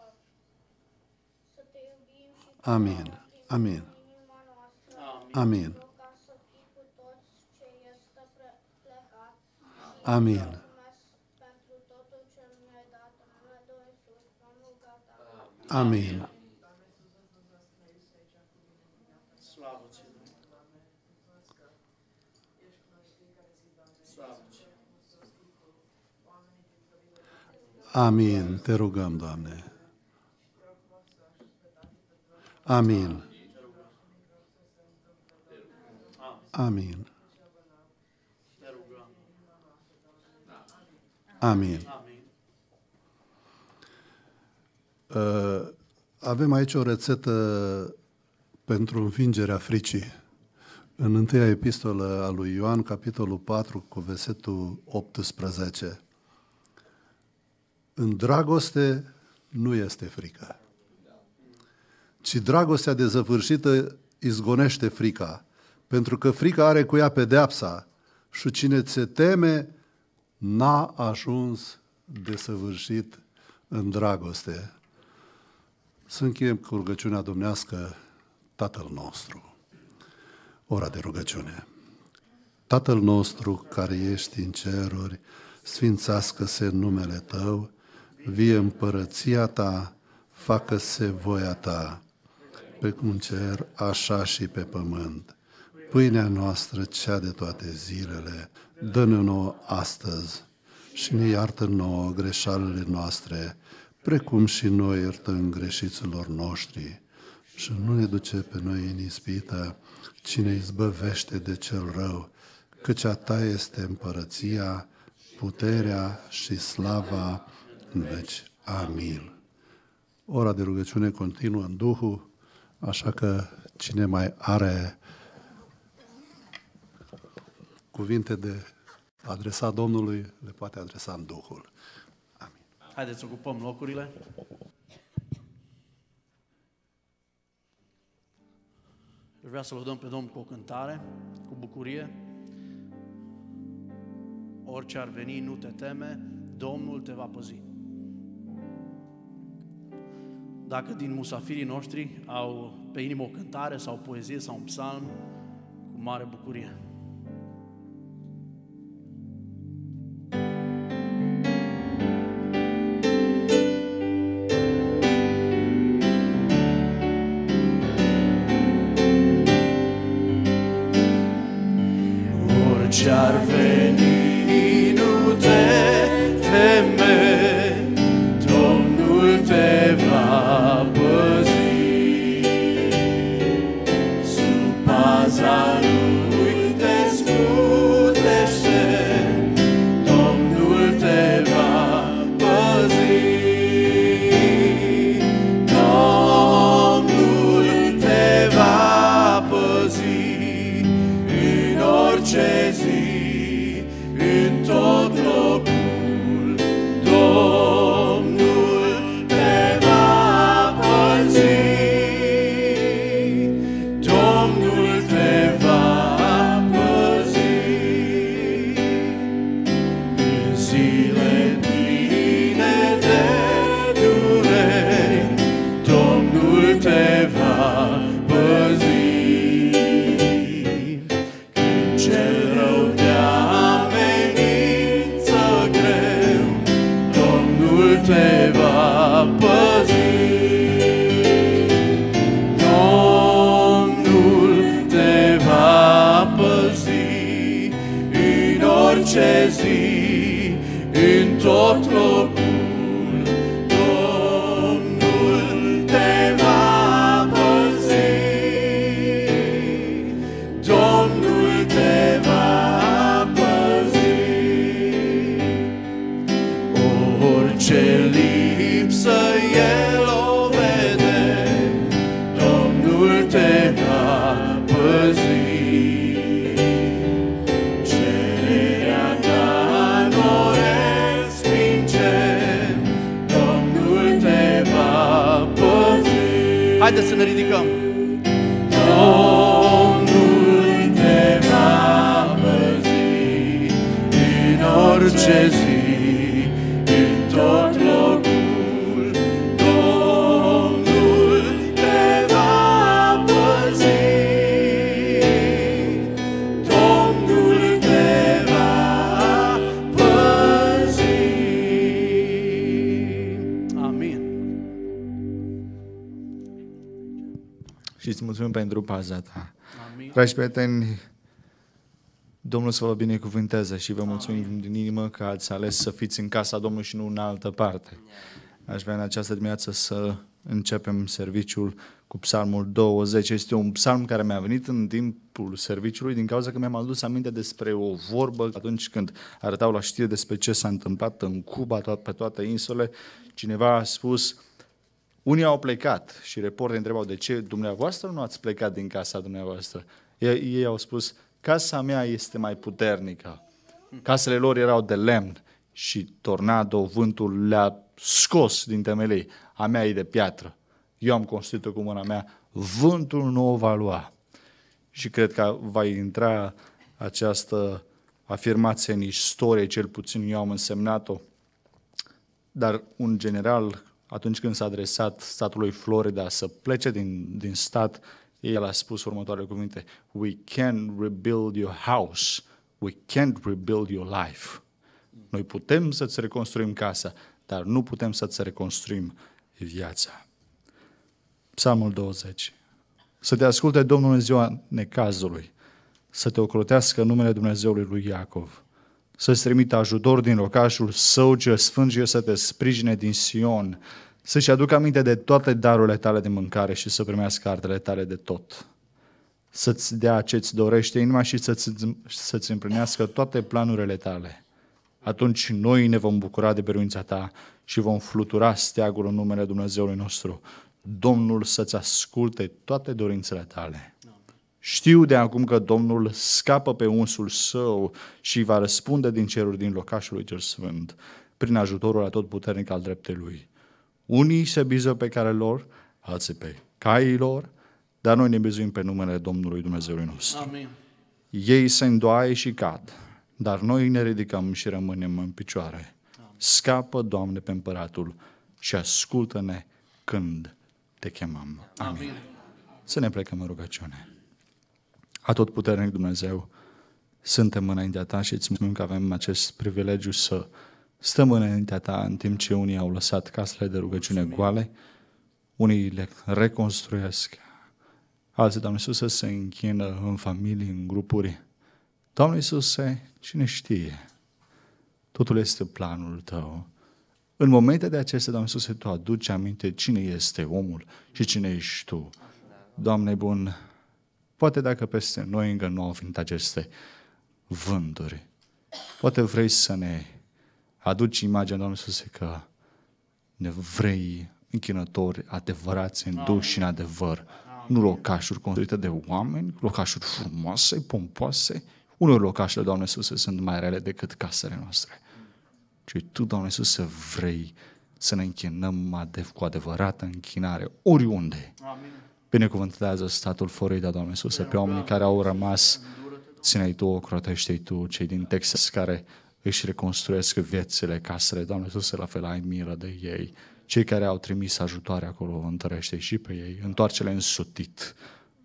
să Te iubim și Amin. Amin. în inima noastră. Amin. Rog ca să fii cu toți ce este plecat. Amin. Mulțumesc pentru totul ce mi-ai dat în numele Domnului Iisus. M-am rugat. Amin. Slavă Ție! Slavă Ție! Amin. Te rugăm, Doamne. Amin. Amin. Te rugăm! Amin. Amin! Avem aici o rețetă pentru învingerea fricii. În întâia epistolă a lui Ioan, capitolul 4, cu versetul 18. În dragoste nu este frică, ci dragostea dezăvârșită izgonește frica, pentru că frica are cu ea pedeapsa și cine se teme n-a ajuns desăvârșit în dragoste. Să încheiem cu rugăciunea domnească, Tatăl nostru. Ora de rugăciune. Tatăl nostru care ești în ceruri, sfințească-se numele Tău, vie împărăția Ta, facă-se voia Ta, precum în cer, așa și pe pământ. Pâinea noastră, cea de toate zilele, dă-ne nouă astăzi și ne iartă nouă greșalele noastre, precum și noi iertăm greșiților noștri. Și nu ne duce pe noi în ispită, ci ne izbăvește de cel rău, căci a Ta este împărăția, puterea și slava în veci. Amin. Ora de rugăciune continuă în Duhul, așa că cine mai are cuvinte de adresat Domnului, le poate adresa în Duhul. Amin. Haideți să ocupăm locurile. Vreau să lăudăm pe Domnul cu o cântare, cu bucurie. Orice ar veni, nu te teme, Domnul te va păzi. Dacă din musafirii noștri au pe inimă o cântare sau o poezie sau un psalm, cu mare bucurie. Ce-ar veni, nu te teme, Domnul te va păzi. Sub paza Lui te scutește, Domnul te va păzi. Domnul te va păzi în orice zi. În tot locul, Domnul te va păzi. Domnul te va păzi. În zile pline de dureri, Domnul te va păzi. Când cel rău te va păzi. Domnul te va păzi în orice zi, în tot locul. Domnul te va păzi. Domnul te va păzi. Orice lipsă El o vede, Domnul te va păzi. Cererea ta n-o respinge, Domnul te va păzi. Haideți să ne ridicăm. Domnul te va păzi în orice zi, în tot locul. Domnul te va păzi. Domnul te va păzi. Amin. Și îți mulțumim pentru paza ta. Amin. Dragi prieteni, Domnul să vă binecuvânteze și vă mulțumim din inimă că ați ales să fiți în casa Domnului și nu în altă parte. Aș vrea în această dimineață să începem serviciul cu Psalmul 20. Este un psalm care mi-a venit în timpul serviciului din cauza că mi-am adus aminte despre o vorbă atunci când arătau la știri despre ce s-a întâmplat în Cuba, pe toate insulele. Cineva a spus, unii au plecat și reporterii întrebau de ce dumneavoastră nu ați plecat din casa dumneavoastră. Ei au spus, casa mea este mai puternică. Casele lor erau de lemn și tornado, vântul le-a scos din temelii. A mea e de piatră. Eu am construit-o cu mâna mea. Vântul nu o va lua. Și cred că va intra această afirmație în istorie, cel puțin eu am însemnat-o. Dar un general, atunci când s-a adresat statului Florida să plece din stat, el a spus următoarele cuvinte: We can rebuild your house, we can't rebuild your life. Noi putem să-ți reconstruim casa, dar nu putem să-ți reconstruim viața. Psalmul 20. Să te asculte Domnul în ziua necazului, să te ocrotească numele Dumnezeului lui Iacov, să-ți trimită ajutor din locașul său cel sfânt și să te sprijine din Sion, să-și aducă aminte de toate darurile tale de mâncare și să primească artele tale de tot. Să-ți dea ce-ți dorește inima și să-ți împlinească toate planurile tale. atunci noi ne vom bucura de biruința ta și vom flutura steagul în numele Dumnezeului nostru. Domnul să-ți asculte toate dorințele tale. Știu de acum că Domnul scapă pe unsul său și va răspunde din ceruri, din locașul lui cel sfânt, prin ajutorul atotputernic al dreptei lui. Unii se bizuie pe care lor, alții pe caii lor, dar noi ne bizuim pe numele Domnului Dumnezeului nostru. Amin. Ei se îndoaie și cad, dar noi ne ridicăm și rămânem în picioare. Scapă, Doamne, pe împăratul și ascultă-ne când te chemăm. Amin. Amin. Să ne plecăm în rugăciune. Atotputernic Dumnezeu, suntem înaintea ta și îți mulțumim că avem acest privilegiu să stăm înaintea ta în timp ce unii au lăsat casele de rugăciune goale, unii le reconstruiesc, alții, Doamne Iisuse, se închină în familii, în grupuri. Doamne Iisuse, cine știe? Totul este planul tău. În momente de acestea, Doamne Iisuse, tu aduci aminte cine este omul și cine ești tu. Doamne bun, poate dacă peste noi încă nu au venit aceste vânturi, poate vrei să ne aduci imaginea, Doamne Iisuse, că ne vrei închinători adevărați în duh și în adevăr. Nu locașuri construite de oameni, locașuri frumoase, pompoase. Uneori locașele, Doamne Iisuse, sunt mai rele decât casele noastre. Ci Tu, Doamne Iisuse, vrei să ne închinăm cu adevărată închinare, oriunde. Amin. Binecuvântează statul Florida, Doamne Iisuse, pe oamenii care au rămas. Ține-i Tu, ocrotește-i Tu, cei din Texas care își reconstruiesc viețile, casele, Doamne Iisuse, la fel ai milă de ei. Cei care au trimis ajutoare acolo, întărește și pe ei, întoarce-le însutit.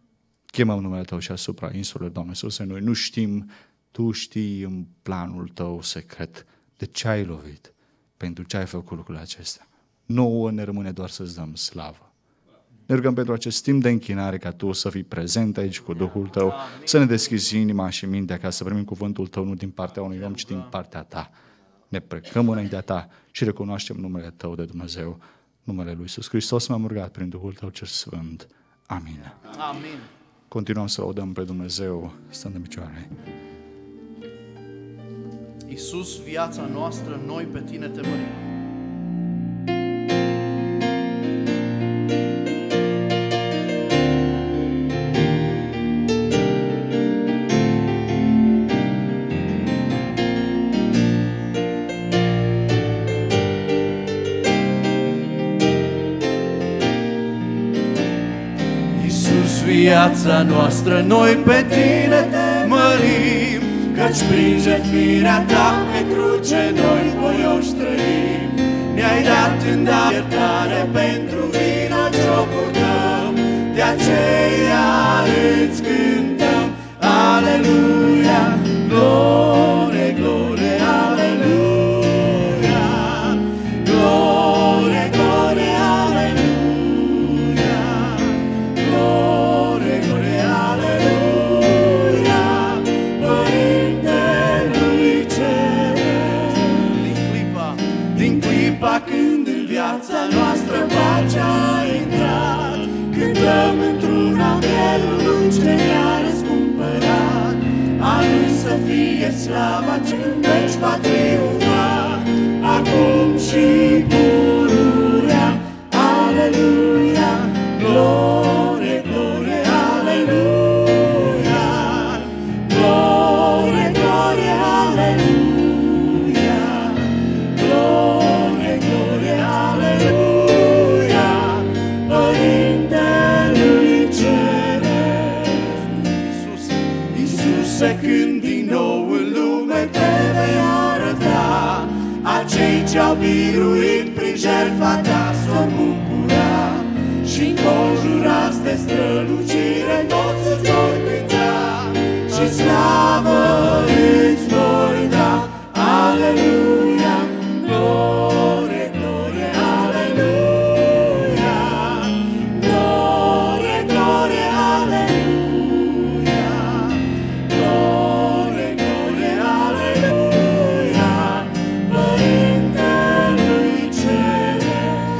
Chemăm numele Tău și asupra insulelor, Doamne Iisuse, noi nu știm, Tu știi în planul Tău secret de ce ai lovit, pentru ce ai făcut lucrurile acestea. Nouă ne rămâne doar să-ți dăm slavă. Ne rugăm pentru acest timp de închinare ca Tu să fii prezent aici cu Duhul Tău, să ne deschizi inima și mintea ca să primim cuvântul Tău nu din partea unui om, ci din partea Ta. Ne plecăm înaintea Ta și recunoaștem numele Tău de Dumnezeu, numele Lui Iisus Hristos. M-am rugat prin Duhul Tău cel Sfânt. Amin. Amin. Continuăm să laudăm pe Dumnezeu, stând în picioare. Iisus, viața noastră, noi pe Tine te mărim. Viața noastră, noi pe Tine te mărim, căci prin jertfirea Ta pe cruce noi voioși trăim. Ne-ai dat îndată iertare pentru vina ce-o purtăm, de aceea îți cântăm, Aleluia, glorie, glorie, Aleluia, glorie, glorie, Aleluia, glorie, glorie, Aleluia, Părintelui Ceresc. Din clipa când în viața noastră pacea a intrat, cântăm într-una mielul lui ce ne-a răscumpărat. A Lui să fie slava ce în veci va triumfa, acum și pururea. Aleluia, glorie, glorie, Aleluia, glorie, glorie, Aleluia, glorie, glorie, Aleluia, Părintelui Ceresc. Iisuse, când din nou în lume te vei arăta, acei ce-au biruit prin jertfa Ta s-or bucura și înconjurați de strălucire toți îți vor cânta și slavă îți vor da. Aleluia, glorie, glorie, Aleluia, glorie, glorie, Aleluia, glorie, glorie, Aleluia, Părintelui Ceresc.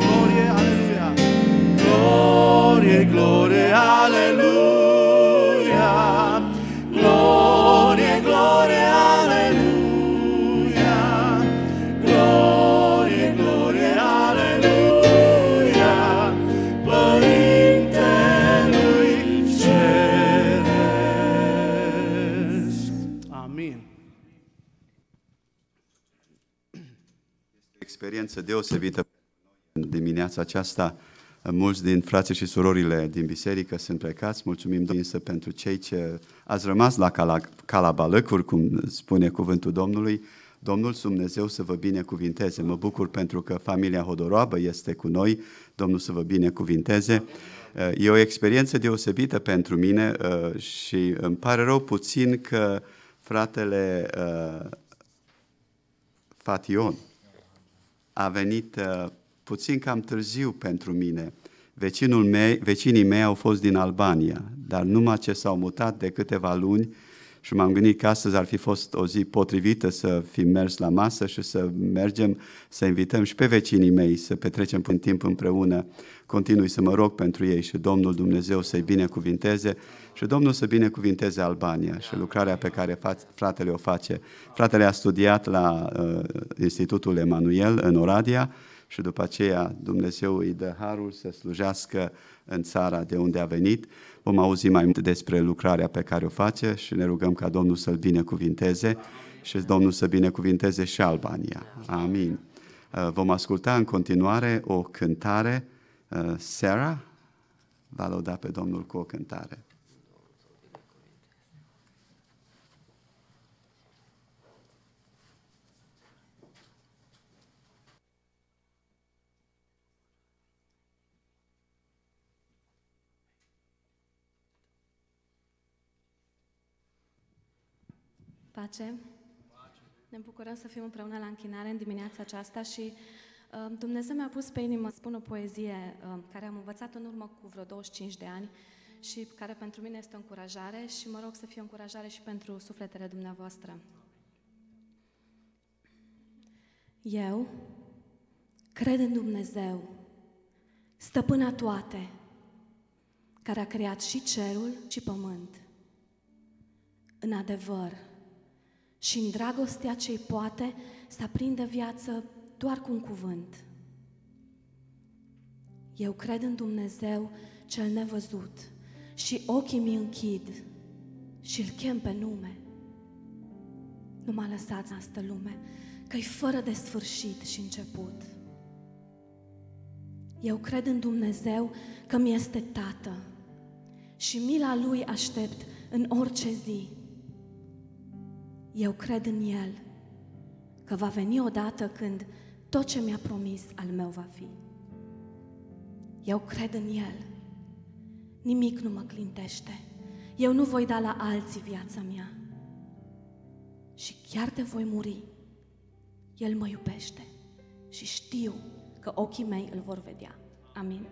experiență deosebită în dimineața aceasta. Mulți din frații și surorile din biserică sunt plecați. Mulțumim însă pentru cei ce ați rămas la Calabalăcuri, cum spune cuvântul Domnului. Domnul Dumnezeu să vă binecuvinteze. Mă bucur pentru că familia Hodoroabă este cu noi. Domnul să vă binecuvinteze. E o experiență deosebită pentru mine și îmi pare rău puțin că fratele Fation a venit puțin cam târziu pentru mine. Vecinii mei au fost din Albania, dar numai ce s-au mutat de câteva luni și m-am gândit că astăzi ar fi fost o zi potrivită să fim mers la masă și să mergem să invităm și pe vecinii mei să petrecem un timp împreună. Continui să mă rog pentru ei și Domnul Dumnezeu să-i binecuvinteze și Domnul să binecuvinteze Albania și lucrarea pe care fratele o face. Fratele a studiat la Institutul Emanuel în Oradea și după aceea Dumnezeu îi dă harul să slujească în țara de unde a venit. Vom auzi mai mult despre lucrarea pe care o face și ne rugăm ca Domnul să-l binecuvinteze și Domnul să binecuvinteze și Albania. Amin. Vom asculta în continuare o cântare. Sarah va lăuda pe Domnul cu o cântare. Pace. Ne bucurăm să fim împreună la închinare în dimineața aceasta și Dumnezeu mi-a pus pe inimă să spun o poezie care am învățat în urmă cu vreo 25 de ani și care pentru mine este o încurajare și mă rog să fie o încurajare și pentru sufletele dumneavoastră. Eu cred în Dumnezeu, stăpân a toate, care a creat și cerul și pământ. În adevăr și în dragostea ce-i poate să aprindă viață doar cu un cuvânt. Eu cred în Dumnezeu cel nevăzut și ochii mi închid și îl chem pe nume. Nu m-a lăsat în asta lume, că-i fără de sfârșit și început. Eu cred în Dumnezeu că mi este Tată și mila Lui aștept în orice zi. Eu cred în El că va veni odată când tot ce mi-a promis al meu va fi. Eu cred în El. Nimic nu mă clintește. Eu nu voi da la alții viața mea. Și chiar de voi muri, El mă iubește și știu că ochii mei îl vor vedea. Amin.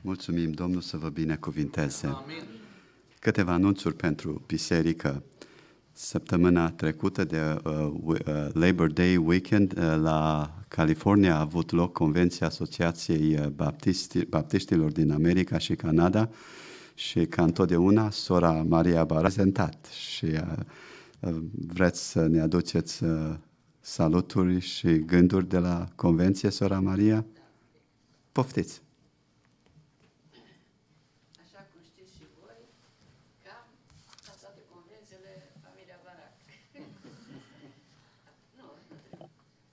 Mulțumim, Domnul să vă binecuvinteze. Câteva anunțuri pentru biserică. Săptămâna trecută de Labor Day weekend la California a avut loc Convenția Asociației Baptiștilor din America și Canada și ca întotdeauna sora Maria v-a prezentat și vreți să ne aduceți saluturi și gânduri de la convenție, sora Maria? Poftiți! Așa cum știți și voi, cam ca toate convențiile, familia Barac. Nu trebuie.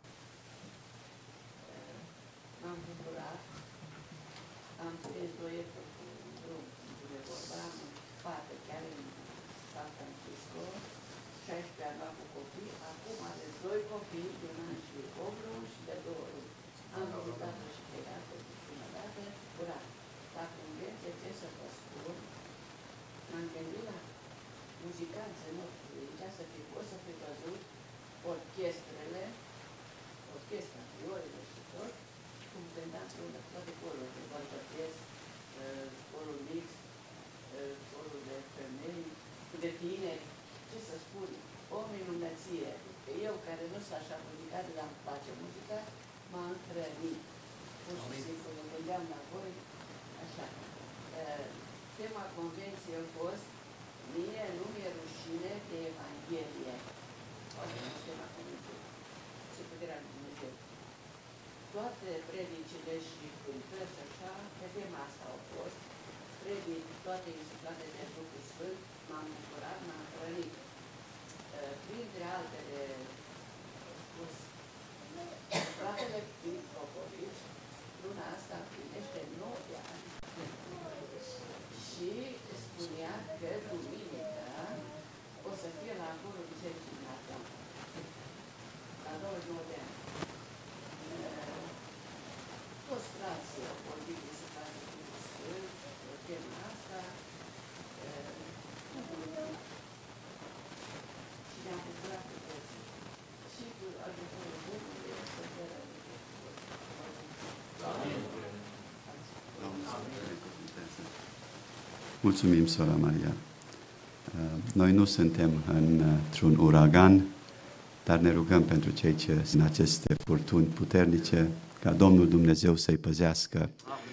M-am bucurat, am prins proiectul cu drum, de vorba, am fată chiar în San Francisco, 16 ani am cu copii, acum are 2 copii de 1 an și 8 luni și de 2 luni. Am vizitat-o și pe ea pe prima dată, curat. La convenție, ce să vă spun, m-am gândit la muzicanții noștri, să poți să fi văzut orchestrele, orchestra, fiorile și tot, cum plânda împreună toate colurile, bărbătesc, colul mix, colul de femei, de tineri, ce să spun, o minunăție. Eu, care nu sunt așa muzicat, dar îmi place muzica, m-am întrănit. Pur și simplu, mă gândeam la voi, așa. Tema convenției a fost, mie nu mi-e rușine de Evanghelie. Asta nu tema convenției. Se puterea lui Dumnezeu. Toate predicile și cântări așa, pe tema asta au fost. Predici toate insuflate de Duhul Sfânt, m-am bucurat, m-am hrănit. Printre altele, spus, fratele Filip Popovici, luna asta împlinește 9 de ani și spunea că duminica o să fie la acolo bisericii din Atlanta, la 29 de ani. Toți frații au vorbit de să facă Duhul Sfânt, tema asta, și ne-am bucurat cu toții. Și cu ajutorul Domnului să fie Mulțumim, sora Maria. Noi nu suntem într-un uragan, dar ne rugăm pentru cei ce sunt în aceste furtuni puternice, ca Domnul Dumnezeu să-i păzească.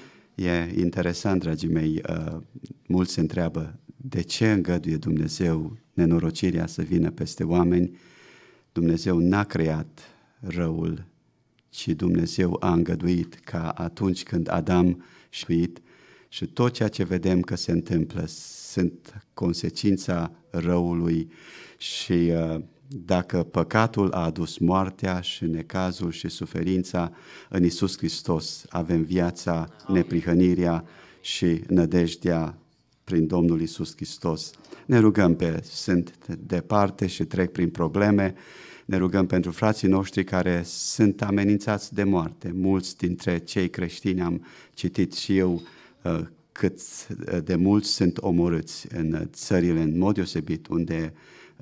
E interesant, dragii mei, mulți se întreabă de ce îngăduie Dumnezeu nenorocirea să vină peste oameni. Dumnezeu n-a creat răul, ci Dumnezeu a îngăduit ca atunci când Adam șuit și tot ceea ce vedem că se întâmplă sunt consecința răului și dacă păcatul a adus moartea și necazul și suferința, în Iisus Hristos avem viața, neprihănirea și nădejdea prin Domnul Iisus Hristos. Ne rugăm sunt departe și trec prin probleme, ne rugăm pentru frații noștri care sunt amenințați de moarte. Mulți dintre cei creștini am citit și eu cât de mulți sunt omorâți în țările în mod deosebit unde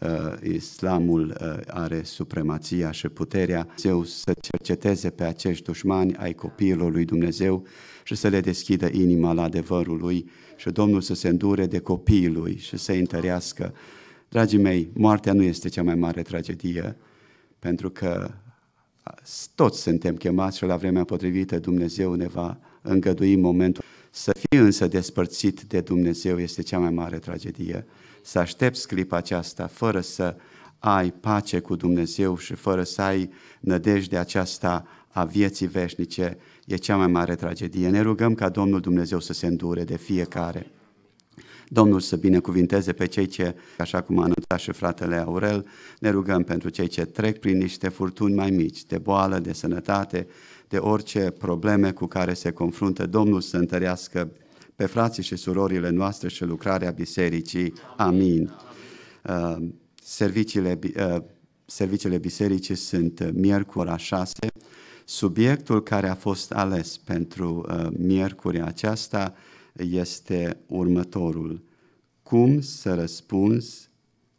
islamul are supremația și puterea. Dumnezeu să cerceteze pe acești dușmani ai copiilor lui Dumnezeu și să le deschidă inima la adevărul lui și Domnul să se îndure de copiii lui și să-i întărească. Dragii mei, moartea nu este cea mai mare tragedie, pentru că toți suntem chemați și la vremea potrivită Dumnezeu ne va îngădui momentul. Să fii însă despărțit de Dumnezeu este cea mai mare tragedie. Să aștepți clipa aceasta fără să ai pace cu Dumnezeu și fără să ai nădejdea aceasta a vieții veșnice e cea mai mare tragedie. Ne rugăm ca Domnul Dumnezeu să se îndure de fiecare. Domnul să binecuvinteze pe cei ce, așa cum a anunțat și fratele Aurel, ne rugăm pentru cei ce trec prin niște furtuni mai mici, de boală, de sănătate, de orice probleme cu care se confruntă. Domnul să întărească pe frații și surorile noastre și lucrarea bisericii. Amin. Serviciile bisericii sunt miercuri ora 6. Subiectul care a fost ales pentru miercurea aceasta este următorul. Cum să răspunzi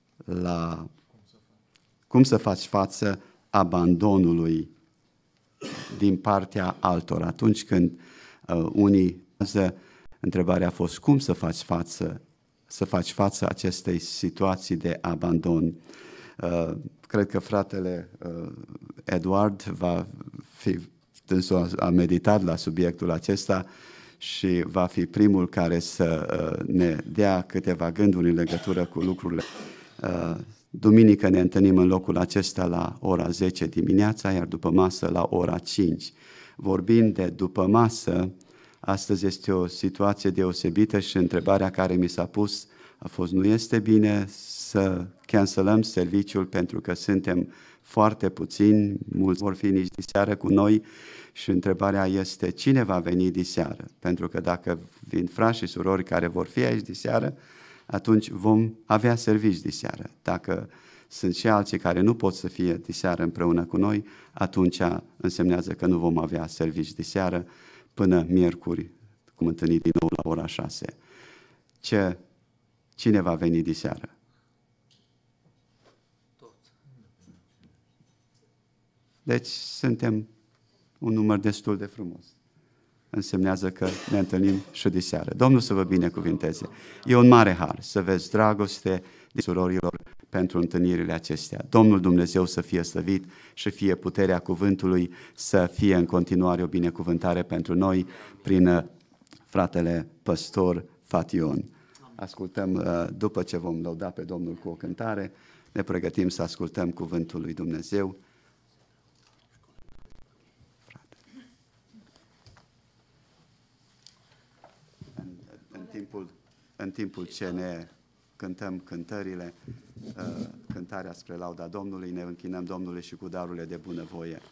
cum să faci față abandonului din partea altora. Atunci când unii Întrebarea a fost cum să faci față acestei situații de abandon. Cred că fratele Eduard dânsul a meditat la subiectul acesta și va fi primul care să ne dea câteva gânduri în legătură cu lucrurile. Duminică ne întâlnim în locul acesta la ora 10 dimineața, iar după masă la ora 5. Vorbind de după masă, astăzi este o situație deosebită și întrebarea care mi s-a pus a fost: nu este bine să cancelăm serviciul pentru că suntem foarte puțini, mulți vor fi nici diseară cu noi și întrebarea este cine va veni diseară? Pentru că dacă vin frați și surori care vor fi aici diseară, atunci vom avea servici diseară. Dacă sunt și alții care nu pot să fie diseară împreună cu noi, atunci însemnează că nu vom avea servici diseară până miercuri, cum întâlnit din nou la ora 6. Cine va veni diseară? Deci suntem un număr destul de frumos. Însemnează că ne întâlnim și diseară. Domnul să vă binecuvinteze. E un mare har să vezi dragoste de surorilor pentru întâlnirile acestea. Domnul Dumnezeu să fie slăvit și fie puterea cuvântului să fie în continuare o binecuvântare pentru noi prin fratele păstor Fation. Ascultăm, după ce vom lăuda pe Domnul cu o cântare, ne pregătim să ascultăm cuvântul lui Dumnezeu. În timpul ce ne cântăm cântările, cântarea spre lauda Domnului, ne închinăm Domnului și cu darurile de bunăvoie.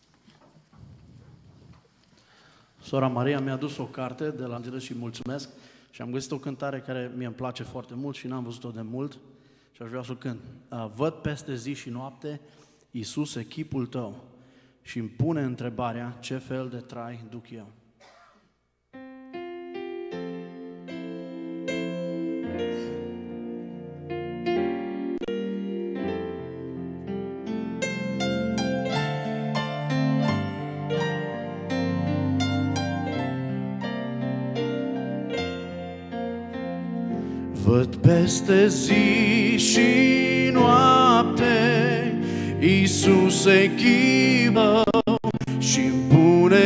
Sora Maria mi-a adus o carte de la Angela și mulțumesc și am găsit o cântare care mie îmi place foarte mult și n-am văzut-o de mult și aș vrea să o cânt. Văd peste zi și noapte, Iisuse, chipul tău și îmi pune întrebarea ce fel de trai duc eu. Văd peste zi și noapte, Iisuse, chipul și-mi pune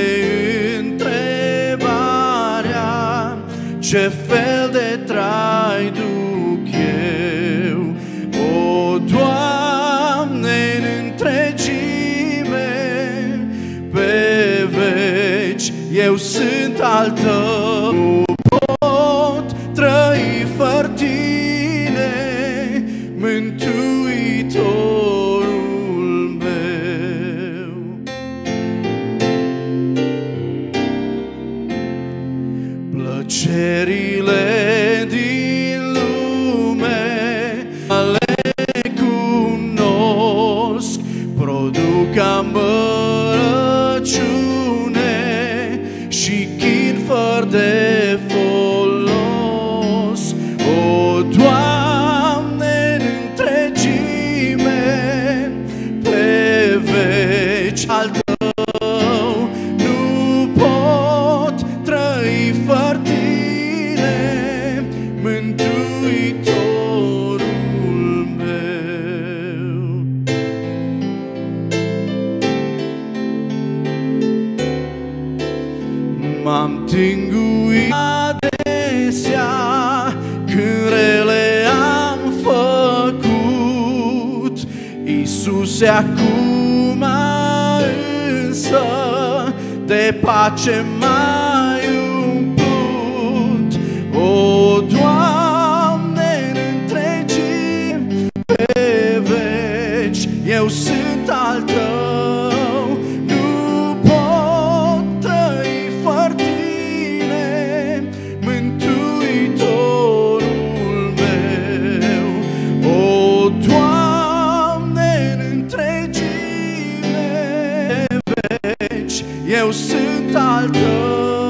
întrebarea ce fel de trai duc eu. O, Doamne, în întregime, pe veci eu sunt al Tău. Nu pot trăi fără Tine, Mântuitorul meu. Plăcerile din lume le cunosc, produc amărăciune și chin fără de folos. O, Doamne, în întregime, pe veci al Tău, nu pot trăi fără Tine, Mântuitorul meu. M-am tinguit adesea când rele am făcut, Iisuse, acum însă de pace m-ai umplut. O, Doamne, în întregime, pe veci eu sunt al Tău. Nu pot trăi fără Tine, Mântuitorul meu. O, Doamne, în întregime, pe veci eu sunt al Tău.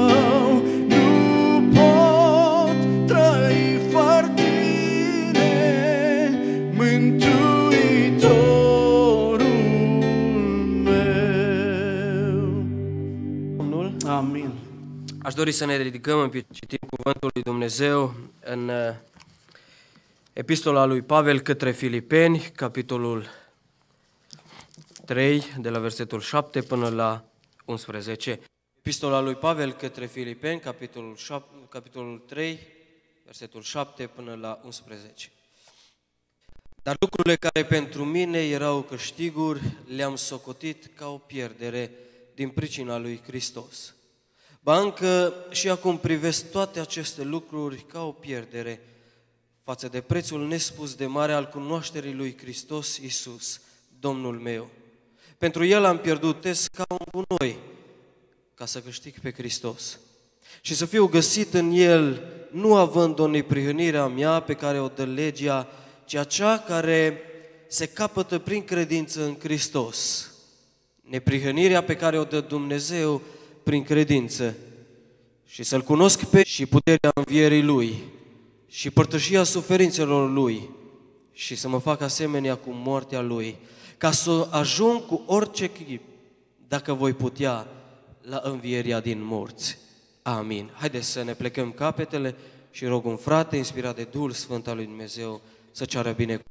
Aș dori să ne ridicăm în picioare, citim cuvântul lui Dumnezeu în Epistola lui Pavel către Filipeni, capitolul 3, de la versetul 7 până la 11. Epistola lui Pavel către Filipeni, capitolul 3, versetul 7 până la 11. Dar lucrurile care pentru mine erau câștiguri, le-am socotit ca o pierdere din pricina lui Hristos. Ba încă și acum privesc toate aceste lucruri ca o pierdere față de prețul nespus de mare al cunoașterii lui Hristos Iisus, Domnul meu. Pentru El am pierdut ca un gunoi, ca să câștig pe Hristos și să fiu găsit în El, nu având o neprihănire a mea pe care o dă legea, ci acea care se capătă prin credință în Hristos. Neprihănirea pe care o dă Dumnezeu prin credință și să-L cunosc pe și puterea învierii Lui și părtășia suferințelor Lui și să mă fac asemenea cu moartea Lui, ca să ajung cu orice chip, dacă voi putea, la învierea din morți. Amin. Haideți să ne plecăm capetele și rog un frate inspirat de Duhul Sfânt al lui Dumnezeu să ceară bine.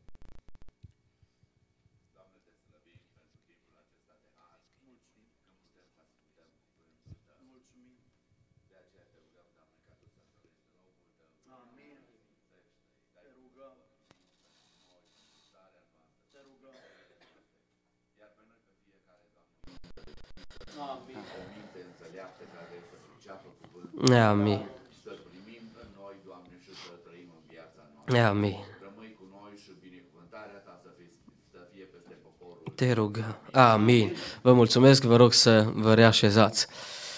Amin. Să primim în noi, Doamne, și să trăim în viața noastră. Amin. Rămâi cu noi și binecuvântarea Ta să fie peste poporul. Te rog. Amin. Vă mulțumesc, vă rog să vă reașezați.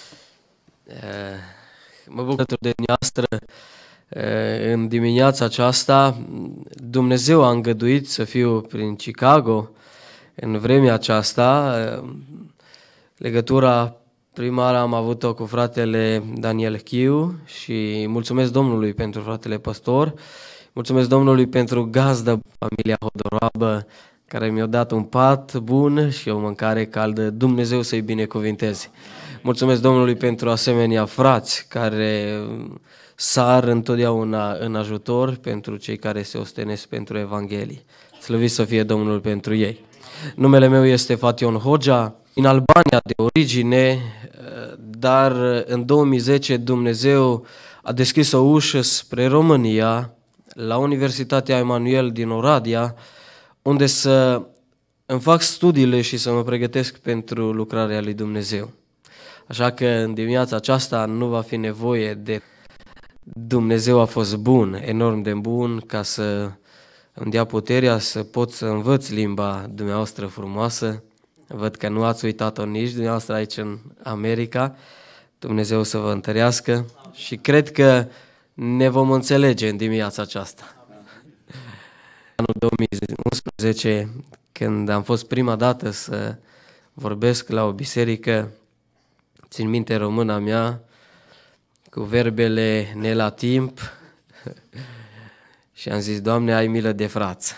Mă bucur de dumneavoastră în dimineața aceasta. Dumnezeu a îngăduit să fiu prin Chicago în vremea aceasta. Legătura prima oară am avut-o cu fratele Daniel Chiu și mulțumesc Domnului pentru fratele păstor, mulțumesc Domnului pentru gazdă, familia Hodoroabă, care mi-a dat un pat bun și o mâncare caldă. Dumnezeu să-i binecuvinteze. Mulțumesc Domnului pentru asemenea frați care sar întotdeauna în ajutor pentru cei care se ostenesc pentru Evanghelie. Slăvit să fie Domnul pentru ei. Numele meu este Fation Hoxha, în Albania de origine, dar în 2010 Dumnezeu a deschis o ușă spre România, la Universitatea Emanuel din Oradea, unde să îmi fac studiile și să mă pregătesc pentru lucrarea lui Dumnezeu. Așa că în dimineața aceasta nu va fi nevoie de... Dumnezeu a fost bun, enorm de bun, ca să îmi dea puterea să pot să învăț limba dumneavoastră frumoasă. Văd că nu ați uitat-o nici dumneavoastră aici în America. Dumnezeu să vă întărească și cred că ne vom înțelege în dimineața aceasta. Anul 2011, când am fost prima dată să vorbesc la o biserică, țin minte româna mea, cu verbele ne la timp și am zis, Doamne, ai milă de frață.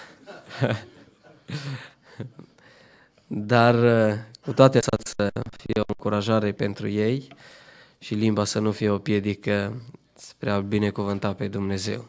Dar cu toate să fie o încurajare pentru ei și limba să nu fie o piedică spre a binecuvânta pe Dumnezeu.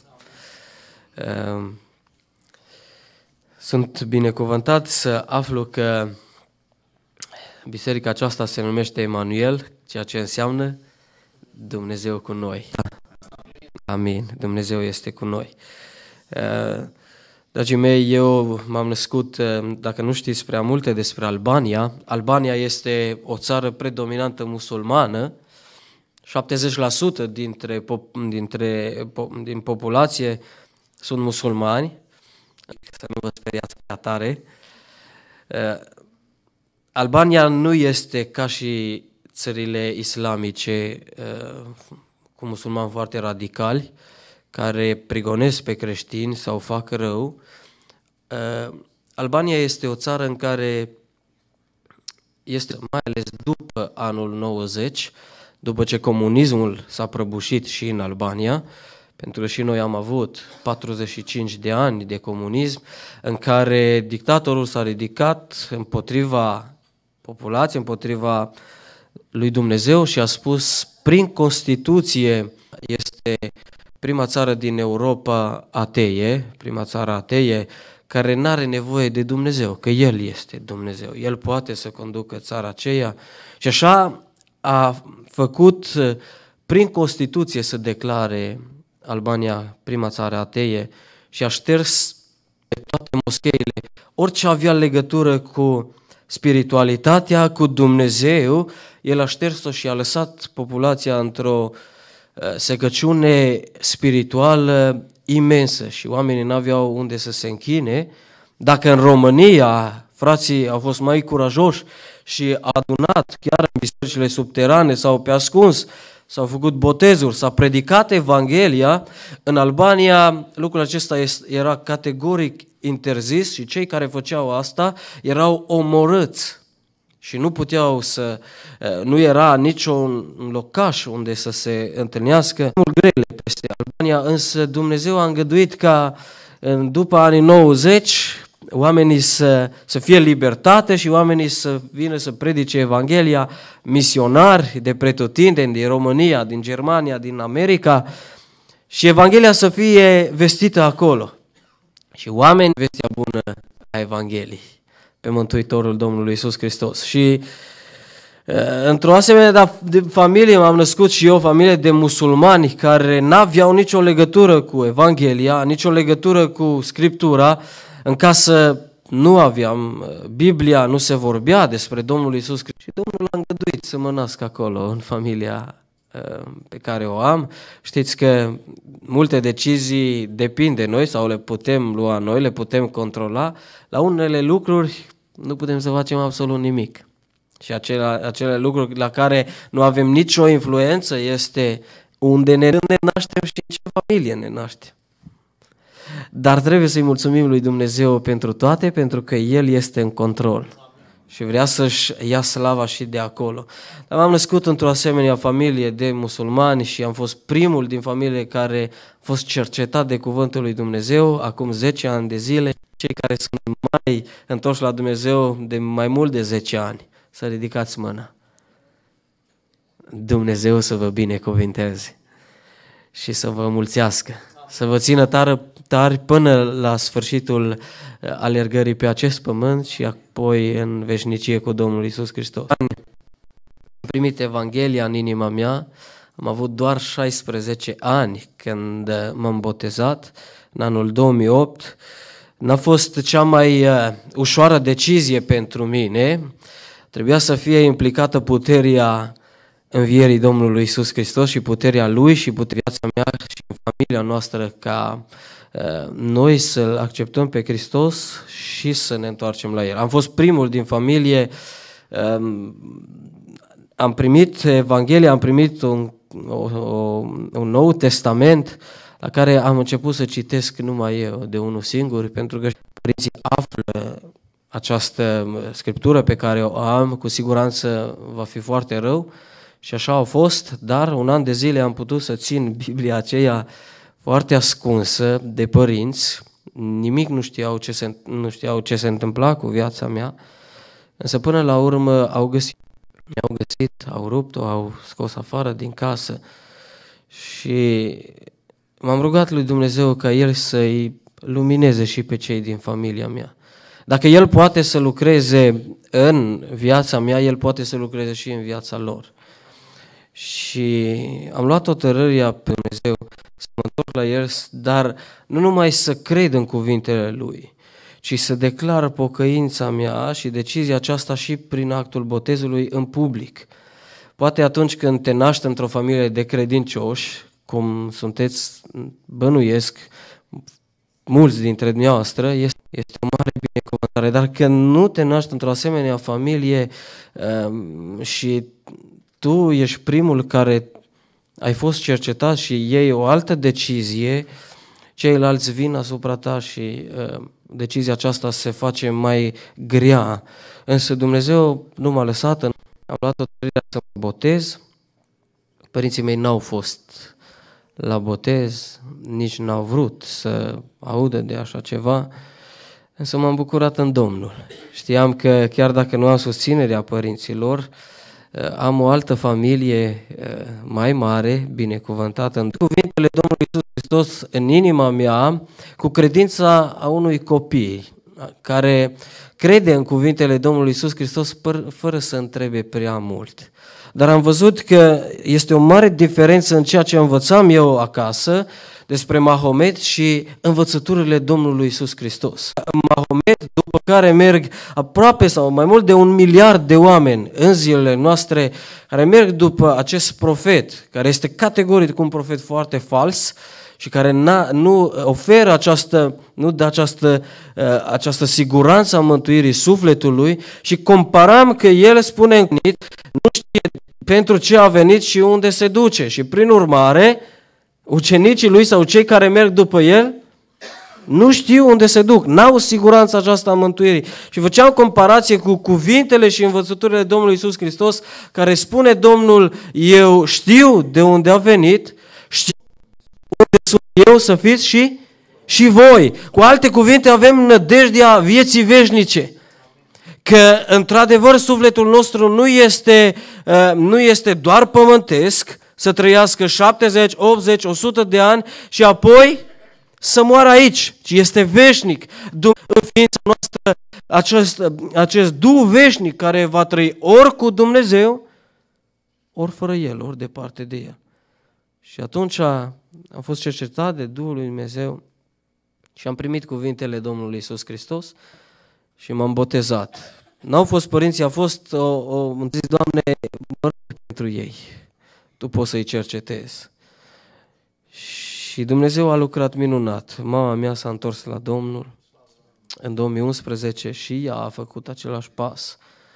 Sunt binecuvântat să aflu că biserica aceasta se numește Emanuel, ceea ce înseamnă Dumnezeu cu noi. Amin. Dumnezeu este cu noi. Dragii mei, eu m-am născut, dacă nu știți prea multe despre Albania, Albania este o țară predominantă musulmană, 70% din populație sunt musulmani, să nu vă speriați prea tare. Albania nu este ca și țările islamice cu musulmani foarte radicali, care prigonesc pe creștini sau fac rău. Albania este o țară în care este, mai ales după anul 90, după ce comunismul s-a prăbușit și în Albania, pentru că și noi am avut 45 de ani de comunism, în care dictatorul s-a ridicat împotriva populației, împotriva lui Dumnezeu și a spus, prin Constituție este prima țară din Europa ateie, prima țară ateie, care nu are nevoie de Dumnezeu, că El este Dumnezeu. El poate să conducă țara aceea și așa a făcut prin Constituție să declare Albania prima țară ateie și a șters pe toate moscheile orice avea legătură cu spiritualitatea, cu Dumnezeu. El a șters-o și a lăsat populația într-o secăciune spirituală imensă și oamenii n-aveau unde să se închine. Dacă în România frații au fost mai curajoși și au adunat chiar în bisericile subterane sau pe ascuns, s-au făcut botezuri, s-a predicat Evanghelia, în Albania lucrul acesta era categoric interzis și cei care făceau asta erau omorâți și nu puteau nu era niciun locaș unde să se întâlnească grele peste Albania, însă Dumnezeu a îngăduit ca după anii 90 oamenii să fie libertate și oamenii să vină să predice Evanghelia, misionari de pretutindeni, din România, din Germania, din America și Evanghelia să fie vestită acolo. Și oameni vestea bună a Evangheliei pe Mântuitorul Domnului Iisus Hristos. Și într-o asemenea familie m-am născut și eu, familie de musulmani care n-aveau nicio legătură cu Evanghelia, nicio legătură cu Scriptura. În casă nu aveam Biblia, nu se vorbea despre Domnul Iisus Hristos și Domnul a îngăduit să mă nasc acolo, în familia pe care o am. Știți că multe decizii depind de noi sau le putem lua noi, le putem controla. La unele lucruri nu putem să facem absolut nimic. Și acele lucruri la care nu avem nicio influență este unde ne naștem și în ce familie ne naștem. Dar trebuie să-i mulțumim lui Dumnezeu pentru toate, pentru că El este în control și vrea să-și ia slava și de acolo. Dar m-am născut într-o asemenea familie de musulmani și am fost primul din familie care a fost cercetat de Cuvântul lui Dumnezeu acum 10 ani de zile. Cei care sunt mai întorși la Dumnezeu de mai mult de 10 ani, să ridicați mâna. Dumnezeu să vă binecuvinteze și să vă mulțească, să vă țină tari până la sfârșitul alergării pe acest pământ și apoi în veșnicie cu Domnul Iisus Hristos. Am primit Evanghelia în inima mea, am avut doar 16 ani când m-am botezat, în anul 2008. N-a fost cea mai ușoară decizie pentru mine, trebuia să fie implicată puterea învierii Domnului Iisus Hristos și puterea Lui și puterea viața mea și în familia noastră ca noi să-L acceptăm pe Hristos și să ne întoarcem la El. Am fost primul din familie, am primit Evanghelia, am primit un Nou Testament la care am început să citesc numai eu, de unul singur, pentru că părinții află această scriptură pe care o am, cu siguranță va fi foarte rău și așa a fost, dar un an de zile am putut să țin Biblia aceea foarte ascunsă de părinți, nimic nu știau ce se întâmpla cu viața mea, însă până la urmă mi-au găsit, au rupt-o, au scos afară din casă și m-am rugat lui Dumnezeu ca El să-i lumineze și pe cei din familia mea. Dacă El poate să lucreze în viața mea, El poate să lucreze și în viața lor. Și am luat hotărârea pe Dumnezeu să mă întorc la El, dar nu numai să cred în cuvintele Lui, ci să declar pocăința mea și decizia aceasta și prin actul botezului în public. Poate atunci când te naști într-o familie de credincioși, cum sunteți, bănuiesc, mulți dintre dumneavoastră, este o mare binecuvântare, dar când nu te naști într-o asemenea familie și tu ești primul care ai fost cercetat și iei o altă decizie, ceilalți vin asupra ta și decizia aceasta se face mai grea. Însă Dumnezeu nu m-a lăsat, am luat hotărârea să mă botez. Părinții mei n-au fost la botez, nici n-au vrut să audă de așa ceva, însă m-am bucurat în Domnul. Știam că chiar dacă nu am susținerea părinților, am o altă familie mai mare, binecuvântată în cuvintele Domnului Iisus Hristos în inima mea, cu credința a unui copil care crede în cuvintele Domnului Iisus Hristos fără să întrebe prea mult. Dar am văzut că este o mare diferență în ceea ce învățam eu acasă despre Mahomet și învățăturile Domnului Iisus Hristos. Mahomet, după care merg aproape sau mai mult de 1 miliard de oameni în zilele noastre, care merg după acest profet, care este categoric un profet foarte fals și care nu oferă această siguranță a mântuirii sufletului, și comparam că el spune nu știe pentru ce a venit și unde se duce, și prin urmare ucenicii lui sau cei care merg după el nu știu unde se duc, n-au siguranța aceasta a mântuirii. Și făceam comparație cu cuvintele și învățăturile Domnului Iisus Hristos, care spune Domnul: eu știu de unde a venit, știu unde sunt eu să fiți și voi. Cu alte cuvinte, avem nădejdea vieții veșnice. Că într-adevăr sufletul nostru nu este doar pământesc, să trăiască 70, 80, 100 de ani și apoi să moară aici, ci este veșnic. În ființa noastră acest Duh veșnic care va trăi ori cu Dumnezeu, ori fără El, ori departe de El. Și atunci am fost cercetat de Duhul lui Dumnezeu și am primit cuvintele Domnului Iisus Hristos și m-am botezat. N-au fost părinții, a fost am zis: Doamne, mă rog pentru ei, Tu poți să-i cercetezi. Și Dumnezeu a lucrat minunat. Mama mea s-a întors la Domnul în 2011 și ea a făcut același pas.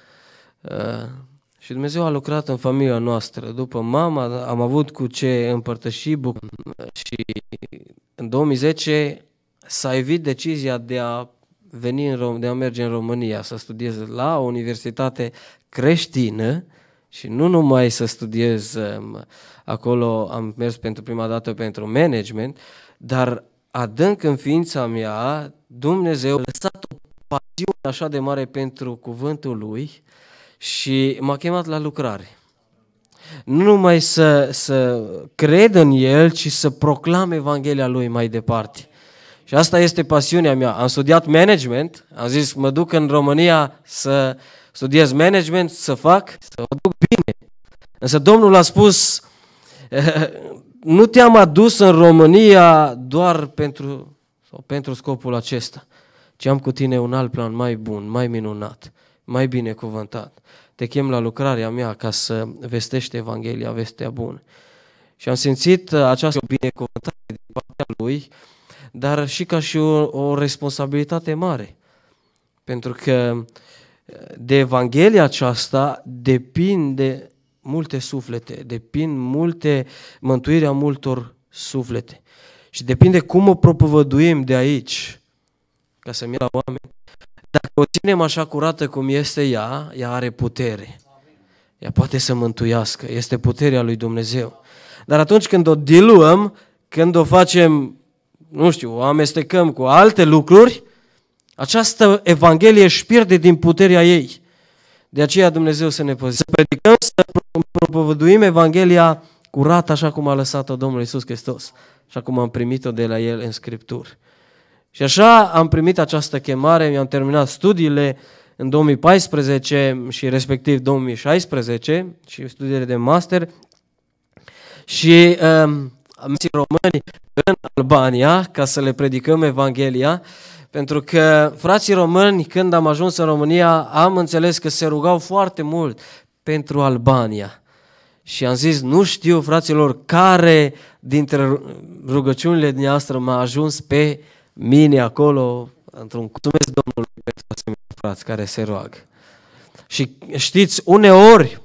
Și Dumnezeu a lucrat în familia noastră. După mama am avut cu ce împărtăși și în 2010 s-a evit decizia de a merge în România să studiez la o universitate creștină și nu numai să studiez acolo, am mers pentru prima dată pentru management, dar adânc în ființa mea Dumnezeu a lăsat o pasiune așa de mare pentru cuvântul Lui și m-a chemat la lucrare. Nu numai să cred în El, ci să proclam Evanghelia Lui mai departe. Și asta este pasiunea mea. Am studiat management, am zis mă duc în România să studiez management, să o duc bine. Însă Domnul a spus: nu te-am adus în România doar pentru scopul acesta, ci am cu tine un alt plan mai bun, mai minunat, mai binecuvântat. Te chem la lucrarea mea ca să vestești Evanghelia, vestea bună. Și am simțit această binecuvântare din partea Lui, dar și ca și o responsabilitate mare. Pentru că de Evanghelia aceasta depinde multe suflete, mântuirea multor suflete. Și depinde cum o propovăduim de aici, ca să mergă la oameni. Dacă o ținem așa curată cum este ea are putere. Ea poate să mântuiască, este puterea lui Dumnezeu. Dar atunci când o diluăm, când o facem, o amestecăm cu alte lucruri, această Evanghelie își pierde din puterea ei. De aceea Dumnezeu să ne păzească. Să predicăm, să propovăduim Evanghelia curată așa cum a lăsat-o Domnul Iisus Hristos, așa cum am primit-o de la El în Scripturi. Și așa am primit această chemare, mi-am terminat studiile în 2014 și respectiv 2016 și studiile de master și am mers români în Albania ca să le predicăm Evanghelia, pentru că frații români, când am ajuns în România, am înțeles că se rugau foarte mult pentru Albania. Și am zis, nu știu, fraților, care dintre rugăciunile dumneavoastră m-a ajuns pe mine acolo, mulțumesc Domnului pentru asemenea frați care se roagă. Și știți, uneori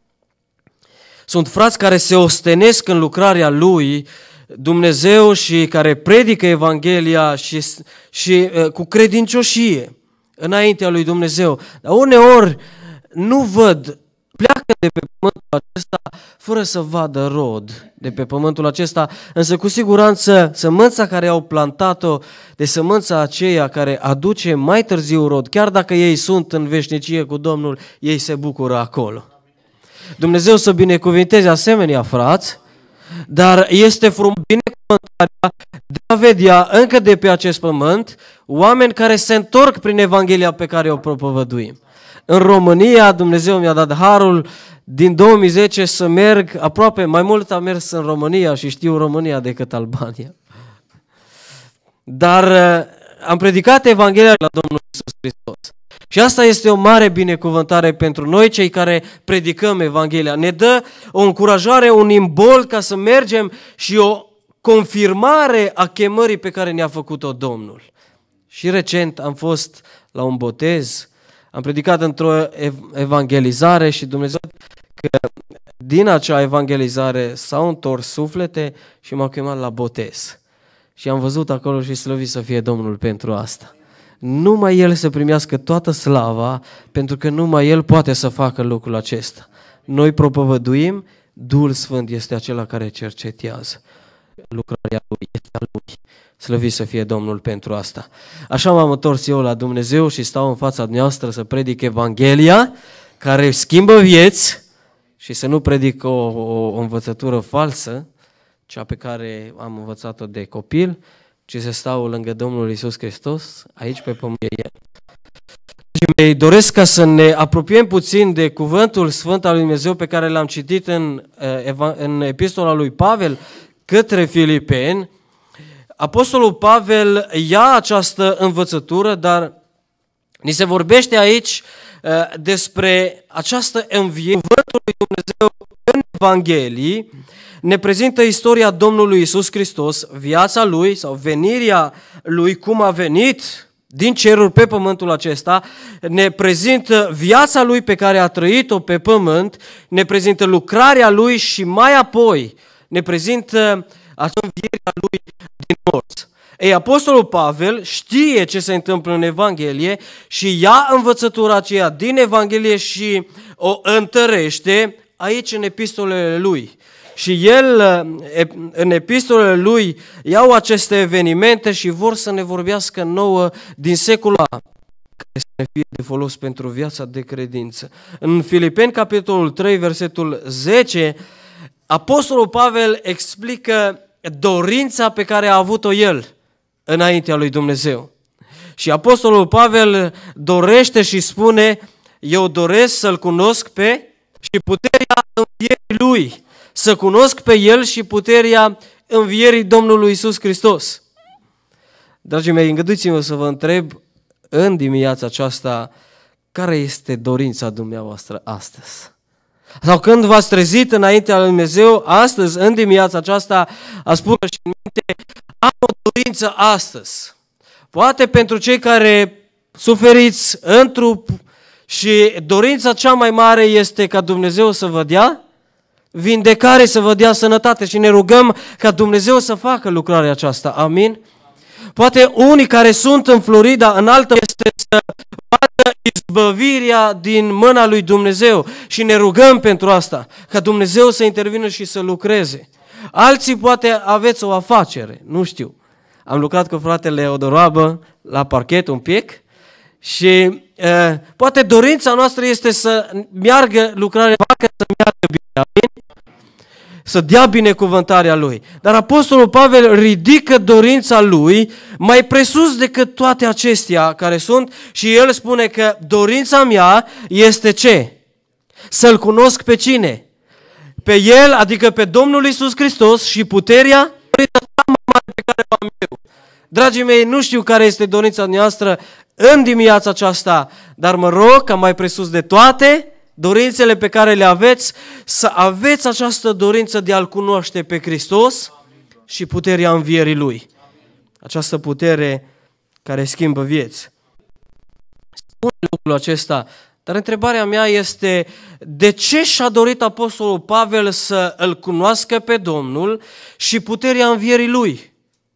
sunt frați care se ostenesc în lucrarea lui Dumnezeu și care predică Evanghelia și cu credincioșie înaintea lui Dumnezeu. Dar uneori nu văd, pleacă de pe pământul acesta fără să vadă rod de pe pământul acesta, însă cu siguranță sămânța care au plantat-o, de sămânța aceea care aduce mai târziu rod, chiar dacă ei sunt în veșnicie cu Domnul, ei se bucură acolo. Dumnezeu să binecuvinteze asemenea frați, dar este frumos binecuvântarea de a vedea încă de pe acest pământ oameni care se întorc prin Evanghelia pe care o propovăduim. În România, Dumnezeu mi-a dat harul din 2010 să merg, aproape mai mult am mers în România și știu România decât Albania. Dar am predicat Evanghelia la Domnul Iisus Hristos. Și asta este o mare binecuvântare pentru noi, cei care predicăm Evanghelia. Ne dă o încurajare, un imbol ca să mergem și o confirmare a chemării pe care ne-a făcut-o Domnul. Și recent am fost la un botez, am predicat într-o evangelizare și Dumnezeu că din acea evangelizare s-au întors suflete și m-au chemat la botez. Și am văzut acolo și slăvit să fie Domnul pentru asta. Numai El să primească toată slava, pentru că numai El poate să facă lucrul acesta. Noi propovăduim, Duhul Sfânt este acela care cercetează. Lucrarea Lui este a Lui. Slăvit să fie Domnul pentru asta. Așa m-am întors eu la Dumnezeu și stau în fața dumneavoastră să predic Evanghelia, care schimbă vieți, și să nu predic o învățătură falsă, cea pe care am învățat-o de copil, ci să stau lângă Domnul Iisus Hristos, aici pe pământ e El. Și îi doresc ca să ne apropiem puțin de cuvântul Sfânt al lui Dumnezeu pe care l-am citit în epistola lui Pavel către Filipeni. Apostolul Pavel ia această învățătură, dar ni se vorbește aici despre această înviere. Cuvântul lui Dumnezeu în Evanghelii ne prezintă istoria Domnului Iisus Hristos, viața Lui sau venirea Lui, cum a venit din ceruri pe pământul acesta, ne prezintă viața Lui pe care a trăit-o pe pământ, ne prezintă lucrarea Lui și mai apoi ne prezintă învierea Lui din morți. Ei, Apostolul Pavel știe ce se întâmplă în Evanghelie și ia învățătura aceea din Evanghelie și o întărește aici în epistolele lui. Și el, în epistolele lui, iau aceste evenimente și vor să ne vorbească nouă din secolul care să ne fie de folos pentru viața de credință. În Filipeni, capitolul 3, versetul 10, Apostolul Pavel explică dorința pe care a avut-o el înaintea lui Dumnezeu. Și Apostolul Pavel dorește și spune: eu doresc să-L cunosc pe și puterea învierii Lui, să cunosc pe El și puterea învierii Domnului Iisus Hristos. Dragii mei, îngăduiți-mă să vă întreb în dimineața aceasta, care este dorința dumneavoastră astăzi? Sau când v-ați trezit înaintea lui Dumnezeu, astăzi, în dimineața aceasta, a spus și în minte: am o dorință astăzi. Poate pentru cei care suferiți în trup și dorința cea mai mare este ca Dumnezeu să vă dea vindecare, să vă dea sănătate și ne rugăm ca Dumnezeu să facă lucrarea aceasta. Amin? Poate unii care sunt în Florida, în altă este să vadă izbăvirea din mâna lui Dumnezeu și ne rugăm pentru asta, ca Dumnezeu să intervină și să lucreze. Alții poate aveți o afacere, nu știu. Am lucrat cu fratele Odoroabă la parchet un pic și poate dorința noastră este să meargă lucrarea, să meargă bine, amin? Să dea binecuvântarea lui. Dar Apostolul Pavel ridică dorința lui mai presus decât toate acestea care sunt și el spune că dorința mea este ce? Să-L cunosc pe cine? Pe El, adică pe Domnul Iisus Hristos și puterea cea mai mare pe care o am eu. Dragii mei, nu știu care este dorința noastră în dimineața aceasta, dar mă rog ca mai presus de toate dorințele pe care le aveți, să aveți această dorință de a-L cunoaște pe Hristos și puterea învierii Lui. Această putere care schimbă vieți. Spune lucrul acesta, dar întrebarea mea este: de ce și-a dorit Apostolul Pavel să Îl cunoască pe Domnul și puterea învierii Lui?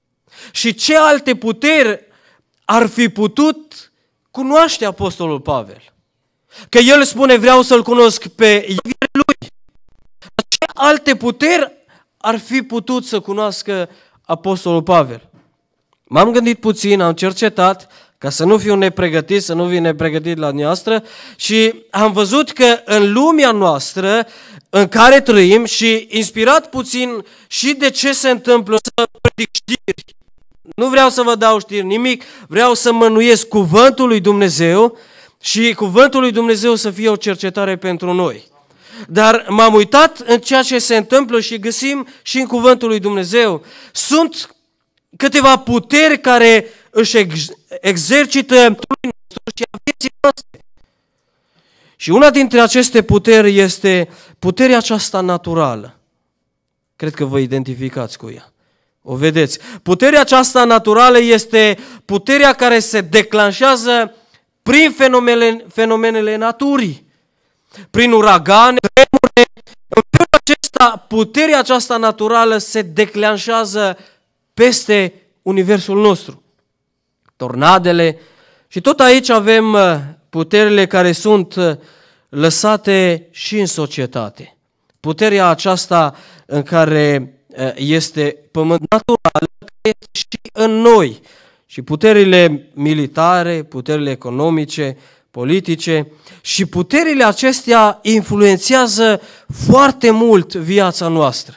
Și ce alte puteri ar fi putut cunoaște Apostolul Pavel? Că el spune: vreau să-L cunosc pe învierea Lui. Ce alte puteri ar fi putut să cunoască Apostolul Pavel? M-am gândit puțin, am cercetat ca să nu fiu nepregătit, să nu vin nepregătit la noastră, și am văzut că în lumea noastră în care trăim și inspirat puțin și de ce se întâmplă, să predic știri. Nu vreau să vă dau știri, nimic, vreau să mănuiesc cuvântul lui Dumnezeu și cuvântul lui Dumnezeu să fie o cercetare pentru noi. Dar m-am uitat în ceea ce se întâmplă și găsim și în cuvântul lui Dumnezeu. Sunt câteva puteri care își exercită și a vieții noastre. Și una dintre aceste puteri este puterea aceasta naturală. Cred că vă identificați cu ea. O vedeți. Puterea aceasta naturală este puterea care se declanșează prin fenomenele naturii. Prin uragane, tremure. În felul acesta, puterea aceasta naturală se declanșează peste universul nostru. Tornadele. Și tot aici avem puterile care sunt lăsate și în societate. Puterea aceasta în care este pământ natural, care este și în noi. Și puterile militare, puterile economice, politice, și puterile acestea influențează foarte mult viața noastră.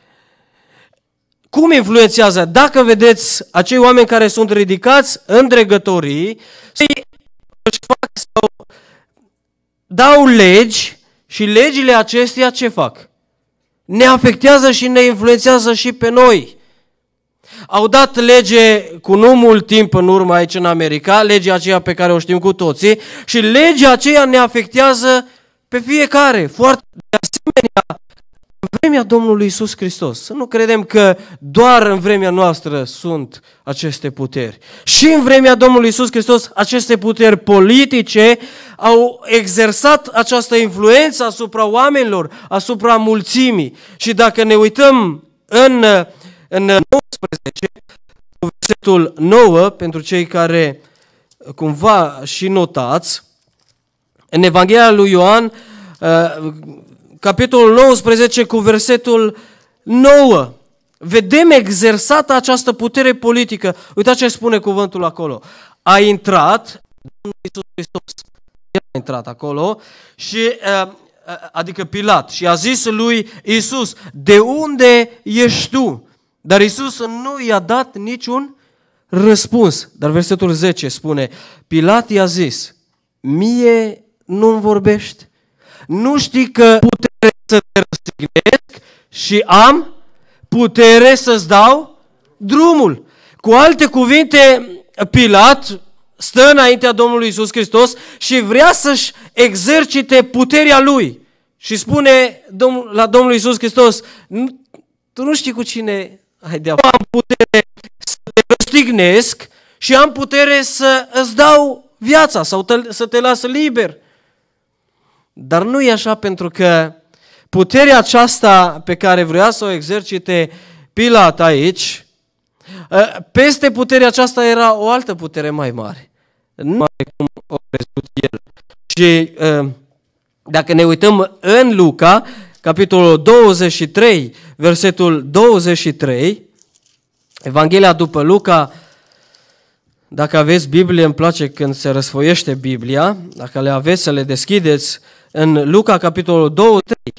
Cum influențează? Dacă vedeți acei oameni care sunt ridicați în dregătorii, își fac sau dau legi și legile acestea ce fac? Ne afectează și ne influențează și pe noi. Au dat lege cu nu mult timp în urmă aici în America, legea aceea pe care o știm cu toții, și legea aceea ne afectează pe fiecare. Foarte de asemenea, în vremea Domnului Iisus Hristos. Să nu credem că doar în vremea noastră sunt aceste puteri. Și în vremea Domnului Iisus Hristos, aceste puteri politice au exersat această influență asupra oamenilor, asupra mulțimii. Și dacă ne uităm în 19, versetul 9, pentru cei care cumva și notați, în Evanghelia lui Ioan, capitolul 19 cu versetul 9, vedem exersată această putere politică. Uitați ce spune cuvântul acolo. A intrat Domnul Iisus Hristos. El a intrat acolo și adică Pilat, și a zis lui Iisus: de unde ești tu? Dar Iisus nu i-a dat niciun răspuns. Dar versetul 10 spune: Pilat i-a zis: mie nu-mi vorbești? Nu știi că putere să te răstignesc și am putere să-ți dau drumul? Cu alte cuvinte, Pilat stă înaintea Domnului Iisus Hristos și vrea să-și exercite puterea lui. Și spune la Domnul Iisus Hristos: tu nu știi cu cine ai de-a face. Am putere să te răstignesc și am putere să îți dau viața sau să te las liber. Dar nu e așa, pentru că puterea aceasta pe care vrea să o exercite Pilat aici, peste puterea aceasta era o altă putere mai mare. Nu mai cum o crezut el. Și dacă ne uităm în Luca, capitolul 23, versetul 23, Evanghelia după Luca, dacă aveți Biblie, îmi place când se răsfoiește Biblia, dacă le aveți să le deschideți, în Luca, capitolul 23,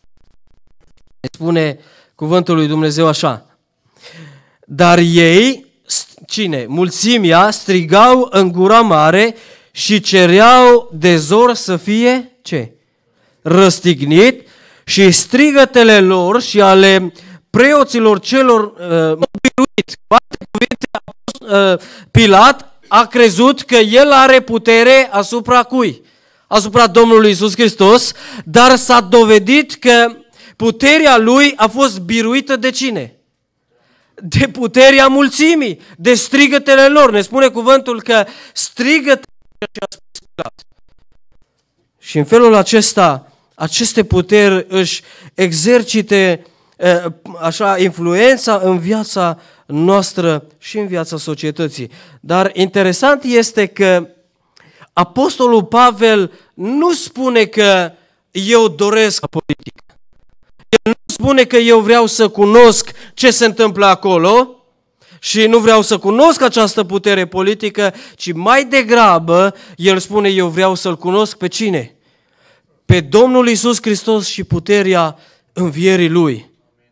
spune cuvântul lui Dumnezeu așa: dar ei, cine? Mulțimea, strigau în gura mare și cereau de zor să fie, ce? Răstignit, și strigătele lor și ale preoților celor biruit. Cu alte cuvinte, Pilat a crezut că el are putere asupra cui? Asupra Domnului Iisus Hristos, dar s-a dovedit că puterea lui a fost biruită de cine? De puterea mulțimii, de strigătele lor. Ne spune cuvântul că strigătele ce a spus Pilat. Și în felul acesta, aceste puteri își exercite așa influența în viața noastră și în viața societății. Dar interesant este că Apostolul Pavel nu spune că eu doresc politică. El nu spune că eu vreau să cunosc ce se întâmplă acolo și nu vreau să cunosc această putere politică, ci mai degrabă el spune, eu vreau să-L cunosc pe cine? Pe Domnul Iisus Hristos și puterea învierii Lui.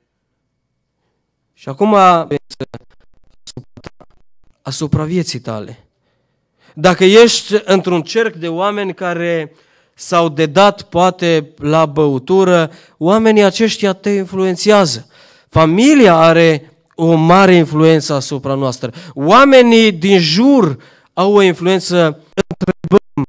Și acum asupra vieții tale. Dacă ești într-un cerc de oameni care s-au dedat poate la băutură, oamenii aceștia te influențează. Familia are o mare influență asupra noastră. Oamenii din jur au o influență. Întrebăm,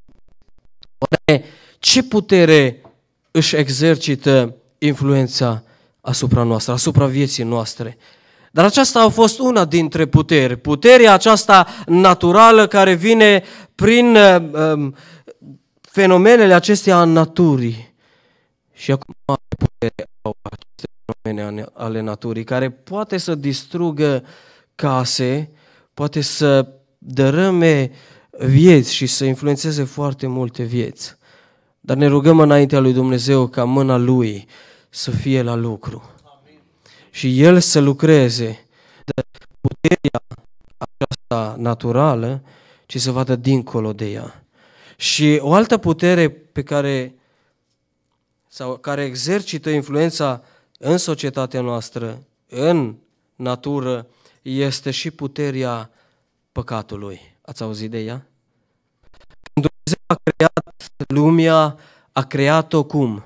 ce putere își exercită influența asupra noastră, asupra vieții noastre? Dar aceasta a fost una dintre puteri. Puterea aceasta naturală care vine prin fenomenele acestea a naturii. Și acum putere au aceste fenomene ale naturii, care poate să distrugă case, poate să dărâme vieți și să influențeze foarte multe vieți. Dar ne rugăm înaintea lui Dumnezeu ca mâna Lui să fie la lucru. Și El să lucreze de puterea aceasta naturală, ci să vadă dincolo de ea. Și o altă putere pe care exercită influența în societatea noastră, în natură, este și puterea păcatului. Ați auzit de ea? Când Dumnezeu a creat lumea, a creat-o cum?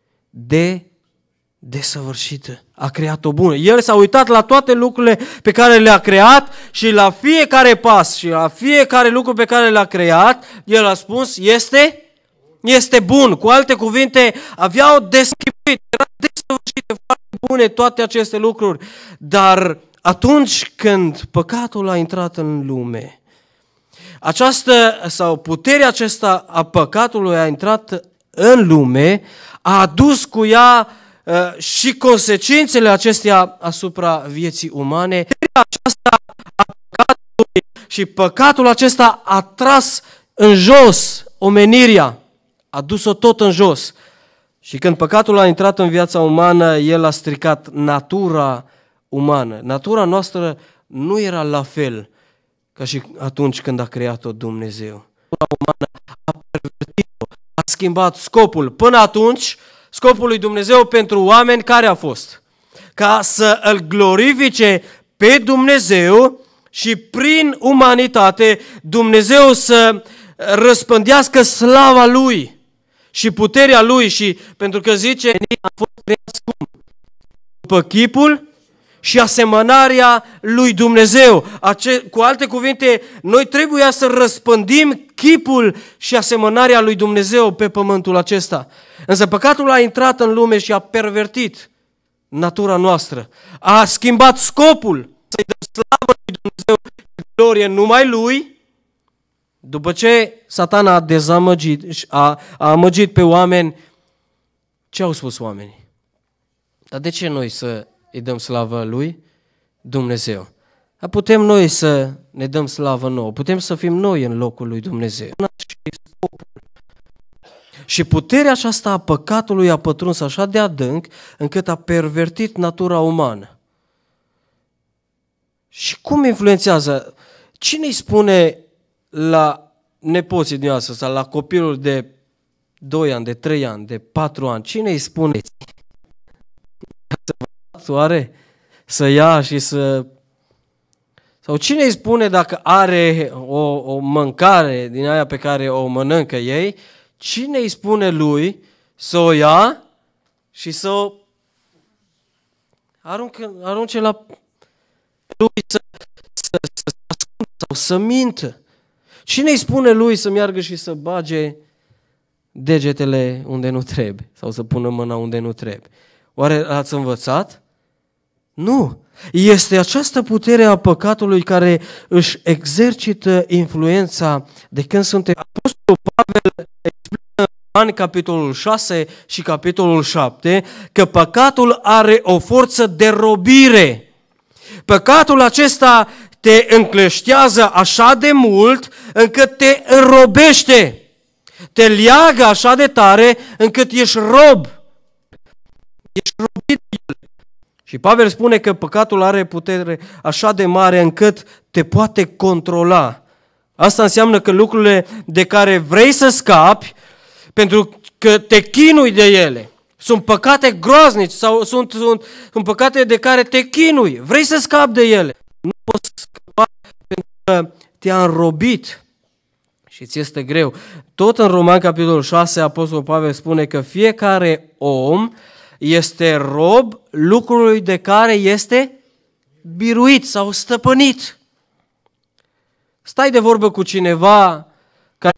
Desăvârșită. A creat-o bună. El s-a uitat la toate lucrurile pe care le-a creat și la fiecare pas și la fiecare lucru pe care le-a creat, El a spus, este bun. Cu alte cuvinte, aveau deschipuit, erau desăvârșite, foarte bune toate aceste lucruri. Dar atunci când păcatul a intrat în lume, puterea aceasta a păcatului a intrat în lume, a adus cu ea și consecințele acestea asupra vieții umane. Aceasta a păcatului și păcatul acesta a tras în jos omenirea, a dus-o tot în jos. Și când păcatul a intrat în viața umană, el a stricat natura umană. Natura noastră nu era la fel ca și atunci când a creat-o Dumnezeu. Natura umană a pervertit-o, a schimbat scopul. Până atunci, scopul lui Dumnezeu pentru oameni care a fost? Ca să îl glorifice pe Dumnezeu și prin umanitate Dumnezeu să răspândească slava Lui și puterea Lui, și pentru că zice, a fost creați cum? După chipul și asemănarea lui Dumnezeu. Cu alte cuvinte, noi trebuia să răspândim chipul și asemănarea lui Dumnezeu pe pământul acesta. Însă păcatul a intrat în lume și a pervertit natura noastră. A schimbat scopul, să-i dăm slavă lui Dumnezeu și glorie numai Lui. După ce Satana a dezamăgit, a amăgit pe oameni, ce au spus oamenii? Dar de ce noi să îi dăm slavă Lui? Dumnezeu. Dar putem noi să ne dăm slavă nouă, putem să fim noi în locul lui Dumnezeu. Și puterea aceasta a păcatului a pătruns așa de adânc încât a pervertit natura umană. Și cum influențează? Cine îi spune la nepoții dumneavoastră sau la copilul de 2 ani, de 3 ani, de 4 ani, cine îi spune oare să ia și să... Sau cine îi spune dacă are o mâncare din aia pe care o mănâncă ei, cine îi spune lui să o ia și să o arunce la lui să ascundă sau să mintă? Cine îi spune lui să meargă și să bage degetele unde nu trebuie sau să pună mâna unde nu trebuie? Oare l-ați învățat? Nu. Este această putere a păcatului care își exercită influența de când suntem. Apostolul Pavel explică în Romani, capitolul 6 și capitolul 7, că păcatul are o forță de robire. Păcatul acesta te încleștează așa de mult încât te înrobește. Te leagă așa de tare încât ești rob. Ești robit de el. Și Pavel spune că păcatul are putere așa de mare încât te poate controla. Asta înseamnă că lucrurile de care vrei să scapi, pentru că te chinui de ele, sunt păcate groaznice sau sunt păcate de care te chinui, vrei să scapi de ele. Nu poți scăpa pentru că te-a înrobit și ți este greu. Tot în Roman, capitolul 6, Apostolul Pavel spune că fiecare om este rob lucrului de care este biruit sau stăpânit. Stai de vorbă cu cineva care...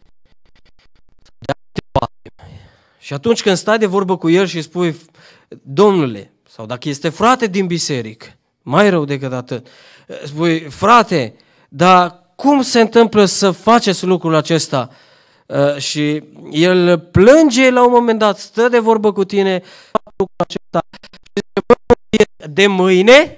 Și atunci când stai de vorbă cu el și spui, domnule, sau dacă este frate din biserică, mai rău decât atât, spui, frate, dar cum se întâmplă să faceți lucrul acesta? Și el plânge la un moment dat, stă de vorbă cu tine, lucrul acesta, și de mâine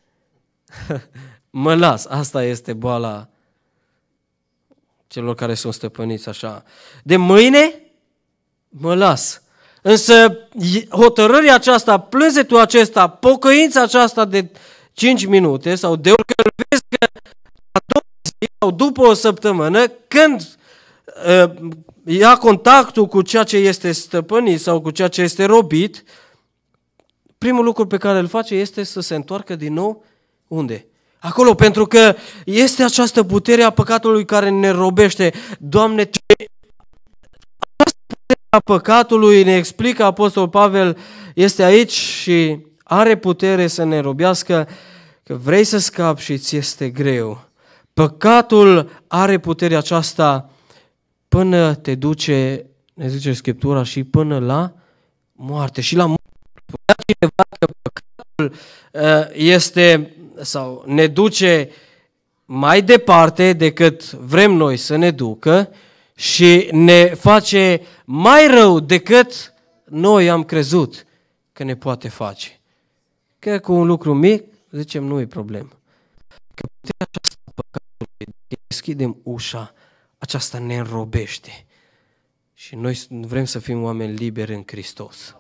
mă las. Asta este boala celor care sunt stăpâniți așa. De mâine mă las. Însă hotărârea aceasta, plânzetul acesta, pocăința aceasta de 5 minute sau de orică îl vezi că a doua zi sau după o săptămână, când ia contactul cu ceea ce este stăpânit sau cu ceea ce este robit, primul lucru pe care îl face este să se întoarcă din nou unde? Acolo, pentru că este această putere a păcatului care ne robește. Doamne, această putere a păcatului, ne explică Apostolul Pavel, este aici și are putere să ne robească, că vrei să scapi și ți este greu. Păcatul are puterea aceasta până te duce, ne zice Scriptura, și până la moarte. Și la moarte. Spunea cineva că păcatul este sau ne duce mai departe decât vrem noi să ne ducă și ne face mai rău decât noi am crezut că ne poate face. Că cu un lucru mic, zicem, nu e problemă. Că puterea aceasta păcatului, dacă deschidem ușa, aceasta ne înrobește. Și noi vrem să fim oameni liberi în Hristos.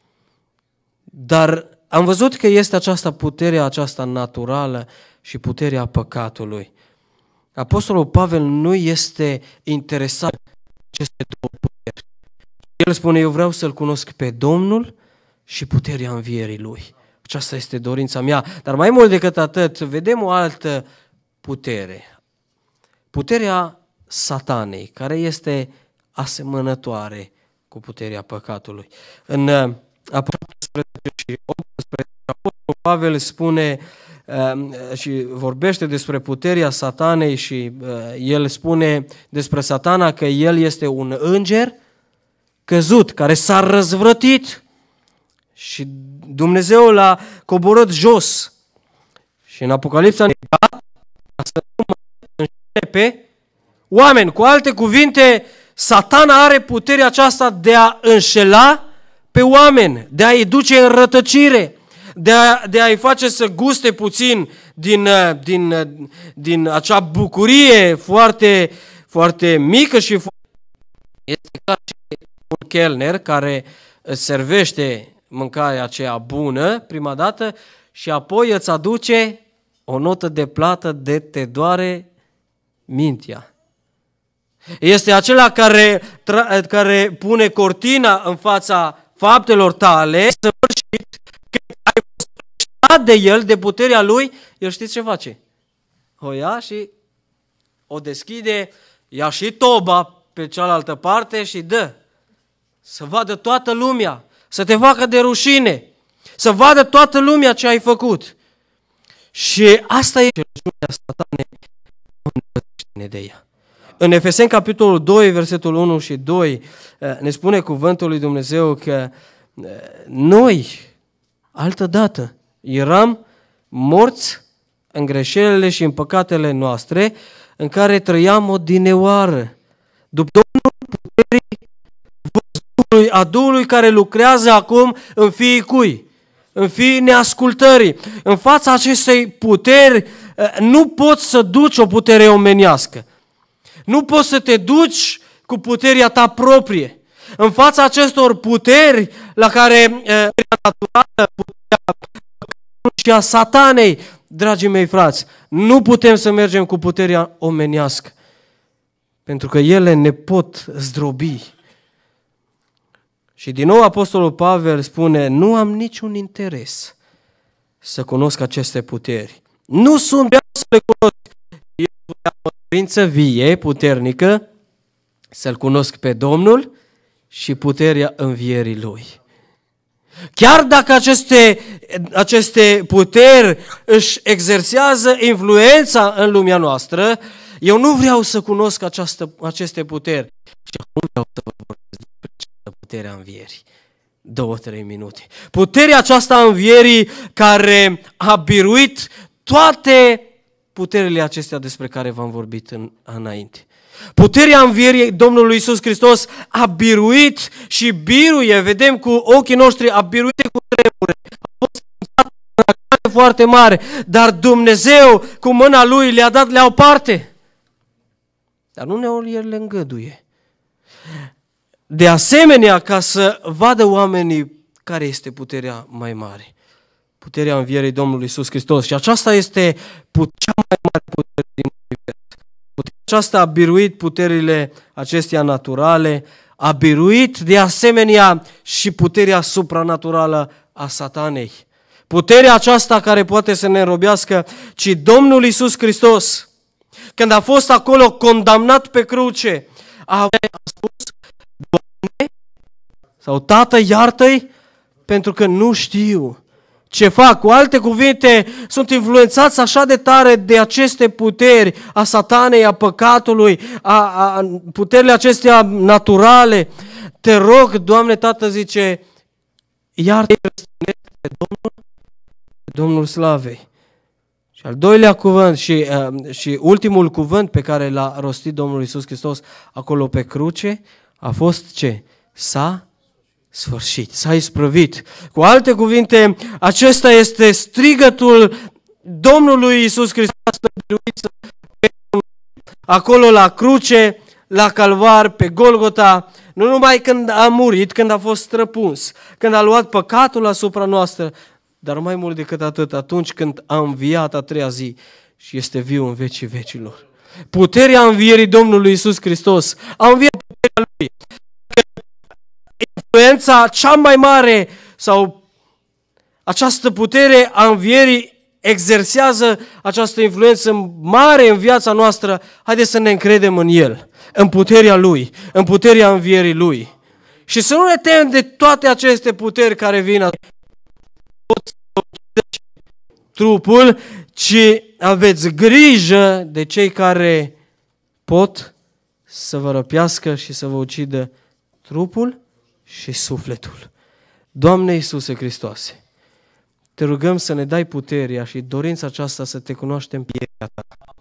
Dar am văzut că este această putere, aceasta naturală și puterea păcatului. Apostolul Pavel nu este interesat în aceste două puteri. El spune, eu vreau să-L cunosc pe Domnul și puterea învierii Lui. Aceasta este dorința mea. Dar mai mult decât atât, vedem o altă putere. Puterea Satanei, care este asemănătoare cu puterea păcatului. În Apostolul 18, Apostolul Pavel spune și vorbește despre puterea Satanei și el spune despre Satana că el este un înger căzut, care s-a răzvrătit și Dumnezeu l-a coborât jos. Și în Apocalipsa negat să nu mai înșele pe oameni. Cu alte cuvinte, Satana are puterea aceasta de a înșela pe oameni, de a-i duce în rătăcire, de a-i face să guste puțin din acea bucurie foarte, foarte mică și este ca și un chelner care servește mâncarea aceea bună prima dată și apoi îți aduce o notă de plată de te doare mintea. Este acela care pune cortina în fața faptelor tale, săvârșit, când ai fost de el, de puterea lui, el știți ce face? O ia și o deschide, ia și toba pe cealaltă parte și dă. Să vadă toată lumea, să te facă de rușine, să vadă toată lumea ce ai făcut. Și asta e rugăciunea Satanei de ea. În Efeseni, capitolul 2, versetul 1 și 2, ne spune cuvântul lui Dumnezeu că noi, altădată, eram morți în greșelile și în păcatele noastre, în care trăiam odinioară, după Domnul puterii văzutului, a Duhului care lucrează acum în fiii cui? În fiii neascultării. În fața acestei puteri nu poți să duci o putere omenească. Nu poți să te duci cu puterea ta proprie. În fața acestor puteri la care naturală, puterea și a satanei, dragii mei frați. Nu putem să mergem cu puterea omenească, pentru că ele ne pot zdrobi. Și din nou Apostolul Pavel spune, nu am niciun interes să cunosc aceste puteri. Nu sunt vreau să le cunosc. Eu vreau o dorință vie, puternică, să-L cunosc pe Domnul și puterea învierii Lui. Chiar dacă aceste puteri își exersează influența în lumea noastră, eu nu vreau să cunosc aceste puteri. Și nu vreau să vă vorbesc despre această putere a învierii. 2-3 minute. Puterea aceasta a învierii care a biruit toate puterile acestea despre care v-am vorbit înainte. Puterea învierii Domnului Iisus Hristos a biruit și biruie, vedem cu ochii noștri, a biruit cu tremure, a fost foarte mare, dar Dumnezeu cu mâna Lui le-a dat la o parte. Dar uneori El le îngăduie. De asemenea, ca să vadă oamenii care este puterea mai mare. Puterea învierii Domnului Iisus Hristos. Și aceasta este cea mai mare putere din univers. Puterea aceasta a biruit puterile acestea naturale, a biruit de asemenea și puterea supranaturală a satanei. Puterea aceasta care poate să ne înrobească, ci Domnul Iisus Hristos, când a fost acolo condamnat pe cruce, a spus, Doamne, sau Tată, iartă-i, pentru că nu știu ce fac. Cu alte cuvinte, sunt influențați așa de tare de aceste puteri a satanei, a păcatului, a puterile acestea naturale. Te rog, Doamne, Tată, zice, iartă-i pe Domnul Slavei. Și al doilea cuvânt și ultimul cuvânt pe care l-a rostit Domnul Iisus Hristos acolo pe cruce a fost ce? S-a sfârșit, s-a isprăvit. Cu alte cuvinte, acesta este strigătul Domnului Iisus Hristos acolo la cruce, la Calvar, pe Golgota, nu numai când a murit, când a fost străpuns, când a luat păcatul asupra noastră, dar mai mult decât atât, atunci când a înviat a treia zi și este viu în vecii vecilor. Puterea învierii Domnului Iisus Hristos a înviat puterea Lui. Influența cea mai mare sau această putere a învierii exersează această influență mare în viața noastră. Haideți să ne încredem în El, în puterea Lui, în puterea învierii Lui. Și să nu ne temem de toate aceste puteri care vin trupul, ci aveți grijă de cei care pot să vă răpească și să vă ucidă trupul și sufletul. Doamne Iisuse Hristoase, te rugăm să ne dai puterea și dorința aceasta să te cunoaștem pe Ta.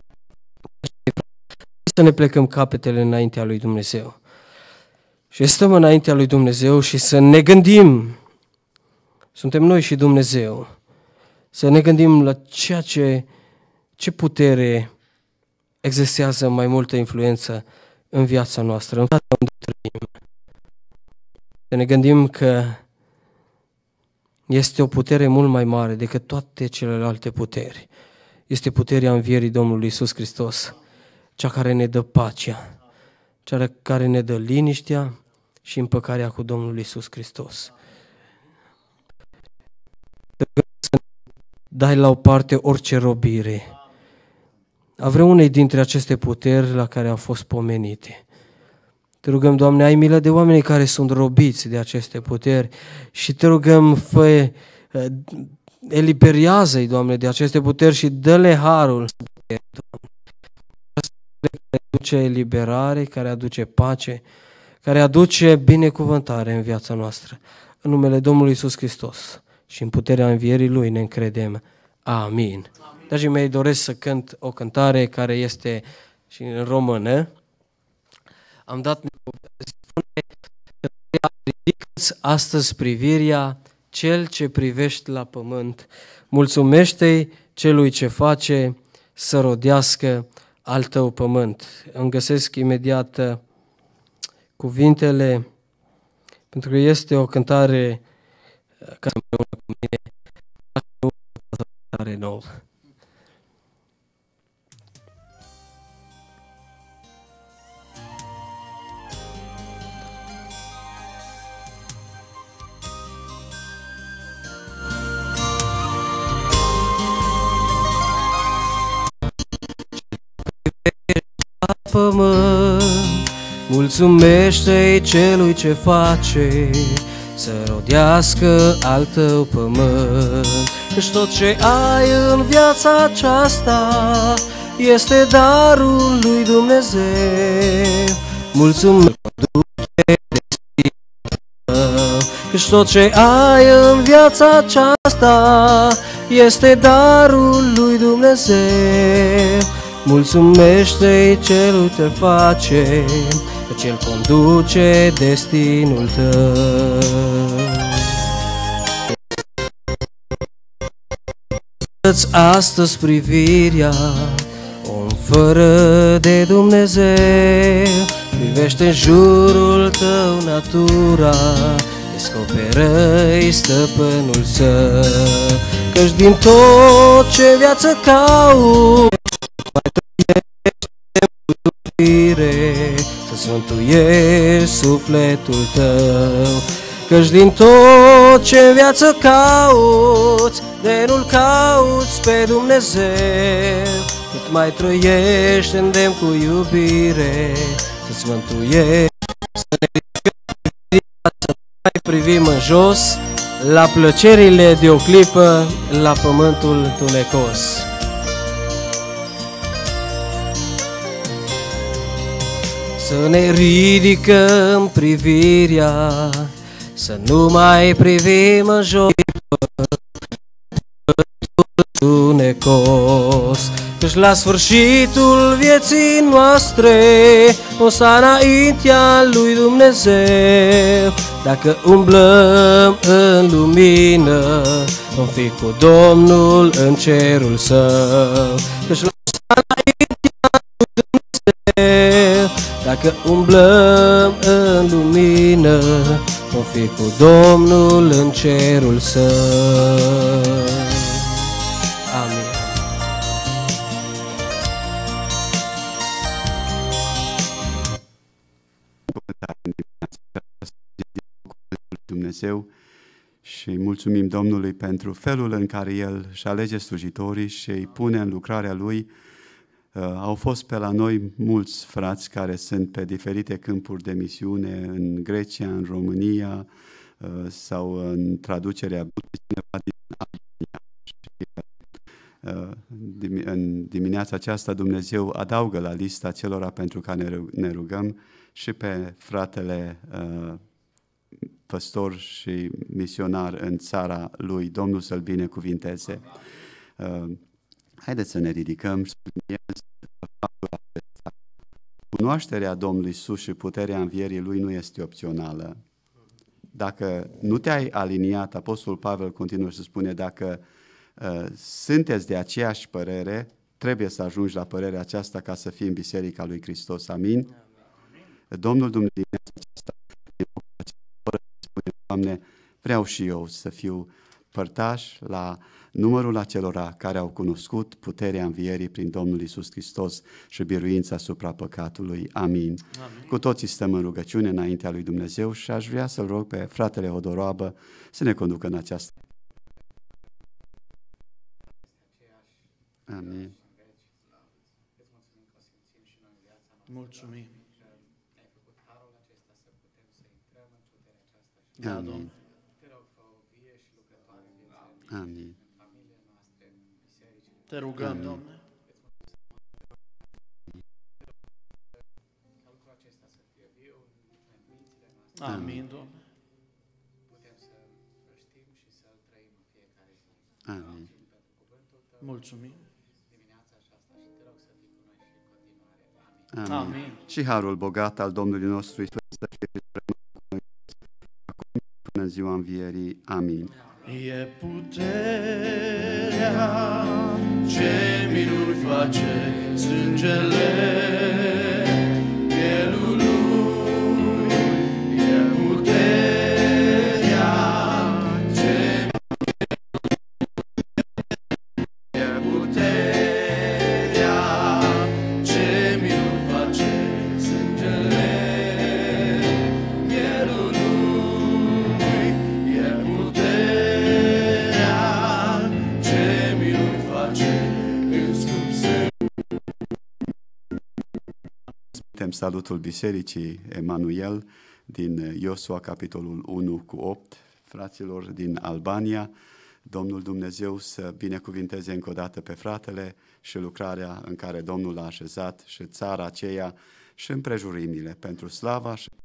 Să ne plecăm capetele înaintea lui Dumnezeu. Și stăm înaintea lui Dumnezeu și să ne gândim, suntem noi și Dumnezeu, să ne gândim la ce putere exersează mai multă influență în viața noastră, în viața unde trăim. Să ne gândim că este o putere mult mai mare decât toate celelalte puteri. Este puterea învierii Domnului Iisus Hristos, cea care ne dă pacea, cea care ne dă liniștea și împăcarea cu Domnul Iisus Hristos. Să dai la o parte orice robire a vreunei dintre aceste puteri la care au fost pomenite. Te rugăm, Doamne, ai milă de oamenii care sunt robiți de aceste puteri și te rugăm, eliberează-i, Doamne, de aceste puteri și dă-le harul, Doamne, care aduce eliberare, care aduce pace, care aduce binecuvântare în viața noastră. În numele Domnului Iisus Hristos și în puterea învierii Lui ne încredem. Amin. Dragii mei, doresc să cânt o cântare care este și în română. Am dat, spune, ridică-ți astăzi privirea, cel ce privești la pământ. Mulțumește-i celui ce face să rodească al tău pământ. Îmi găsesc imediat cuvintele, pentru că este o cântare care împreună cu mine. tare nou. Pământ, mulțumește-i celui ce face să rodească al tău pământ. Căci tot ce ai în viața aceasta este darul lui Dumnezeu. Mulțumește căci tot ce ai în viața aceasta este darul lui Dumnezeu. Mulțumește-i celui ce face, căci el conduce destinul tău. Dă-ți astăzi privirea, om fără de Dumnezeu. Privește în jurul tău natura, descoperă-i stăpânul său. Căci din tot ce viață cauți, să-ți mântuiești sufletul tău. Căci din tot ce în viață cauți, de nu-L cauți pe Dumnezeu. Cât mai trăiești, îndemn cu iubire, să-ți mântuiești, să ne ridicăm, să mai privim în jos, la plăcerile de o clipă, la pământul tunecos. Să ne ridicăm privirea, să nu mai privim în jos, tunecos. Căci la sfârșitul vieții noastre o sta înaintea lui Dumnezeu. Dacă umblăm în lumină, vom fi cu Domnul în cerul său. Căci la înaintea lui Dumnezeu, dacă umblăm în lumină, vom fi cu Domnul în cerul său. Amin. Dumnezeu și mulțumim Domnului pentru felul în care El își alege slujitorii și îi pune în lucrarea Lui. Au fost pe la noi mulți frați care sunt pe diferite câmpuri de misiune în Grecia, în România sau în traducerea cineva din Albania. În dimineața aceasta Dumnezeu adaugă la lista celora pentru care ne rugăm și pe fratele păstor și misionar în țara lui. Domnul să-l binecuvinteze. Haideți să ne ridicăm și cunoașterea Domnului Iisus și puterea învierii Lui nu este opțională. Dacă nu te-ai aliniat, Apostolul Pavel continuă să spune, dacă sunteți de aceeași părere, trebuie să ajungi la părerea aceasta ca să fii în Biserica lui Hristos. Amin? Domnul Dumnezeu spune, Doamne, vreau și eu să fiu părtaș la numărul acelora care au cunoscut puterea învierii prin Domnul Iisus Hristos și biruința asupra păcatului. Amin. Amin. Cu toții stăm în rugăciune înaintea lui Dumnezeu și aș vrea să-l rog pe fratele Hodoroabă să ne conducă în această. Amin. Mulțumim. Amin. Amin. Te rugăm, Amin. Doamne. Amin, Doamne. Amin. Mulțumim. Amin. Amin. Și harul bogat al Domnului nostru Iisus să fie acum până în ziua învierii. Amin. E puterea ce minuni face sângele Mielului, e puterea ce Trimitem salutul Bisericii Emanuel din Iosua, capitolul 1 cu 8, fraților din Albania. Domnul Dumnezeu să binecuvinteze încă o dată pe fratele și lucrarea în care Domnul l-a așezat și țara aceea și împrejurimile pentru slava și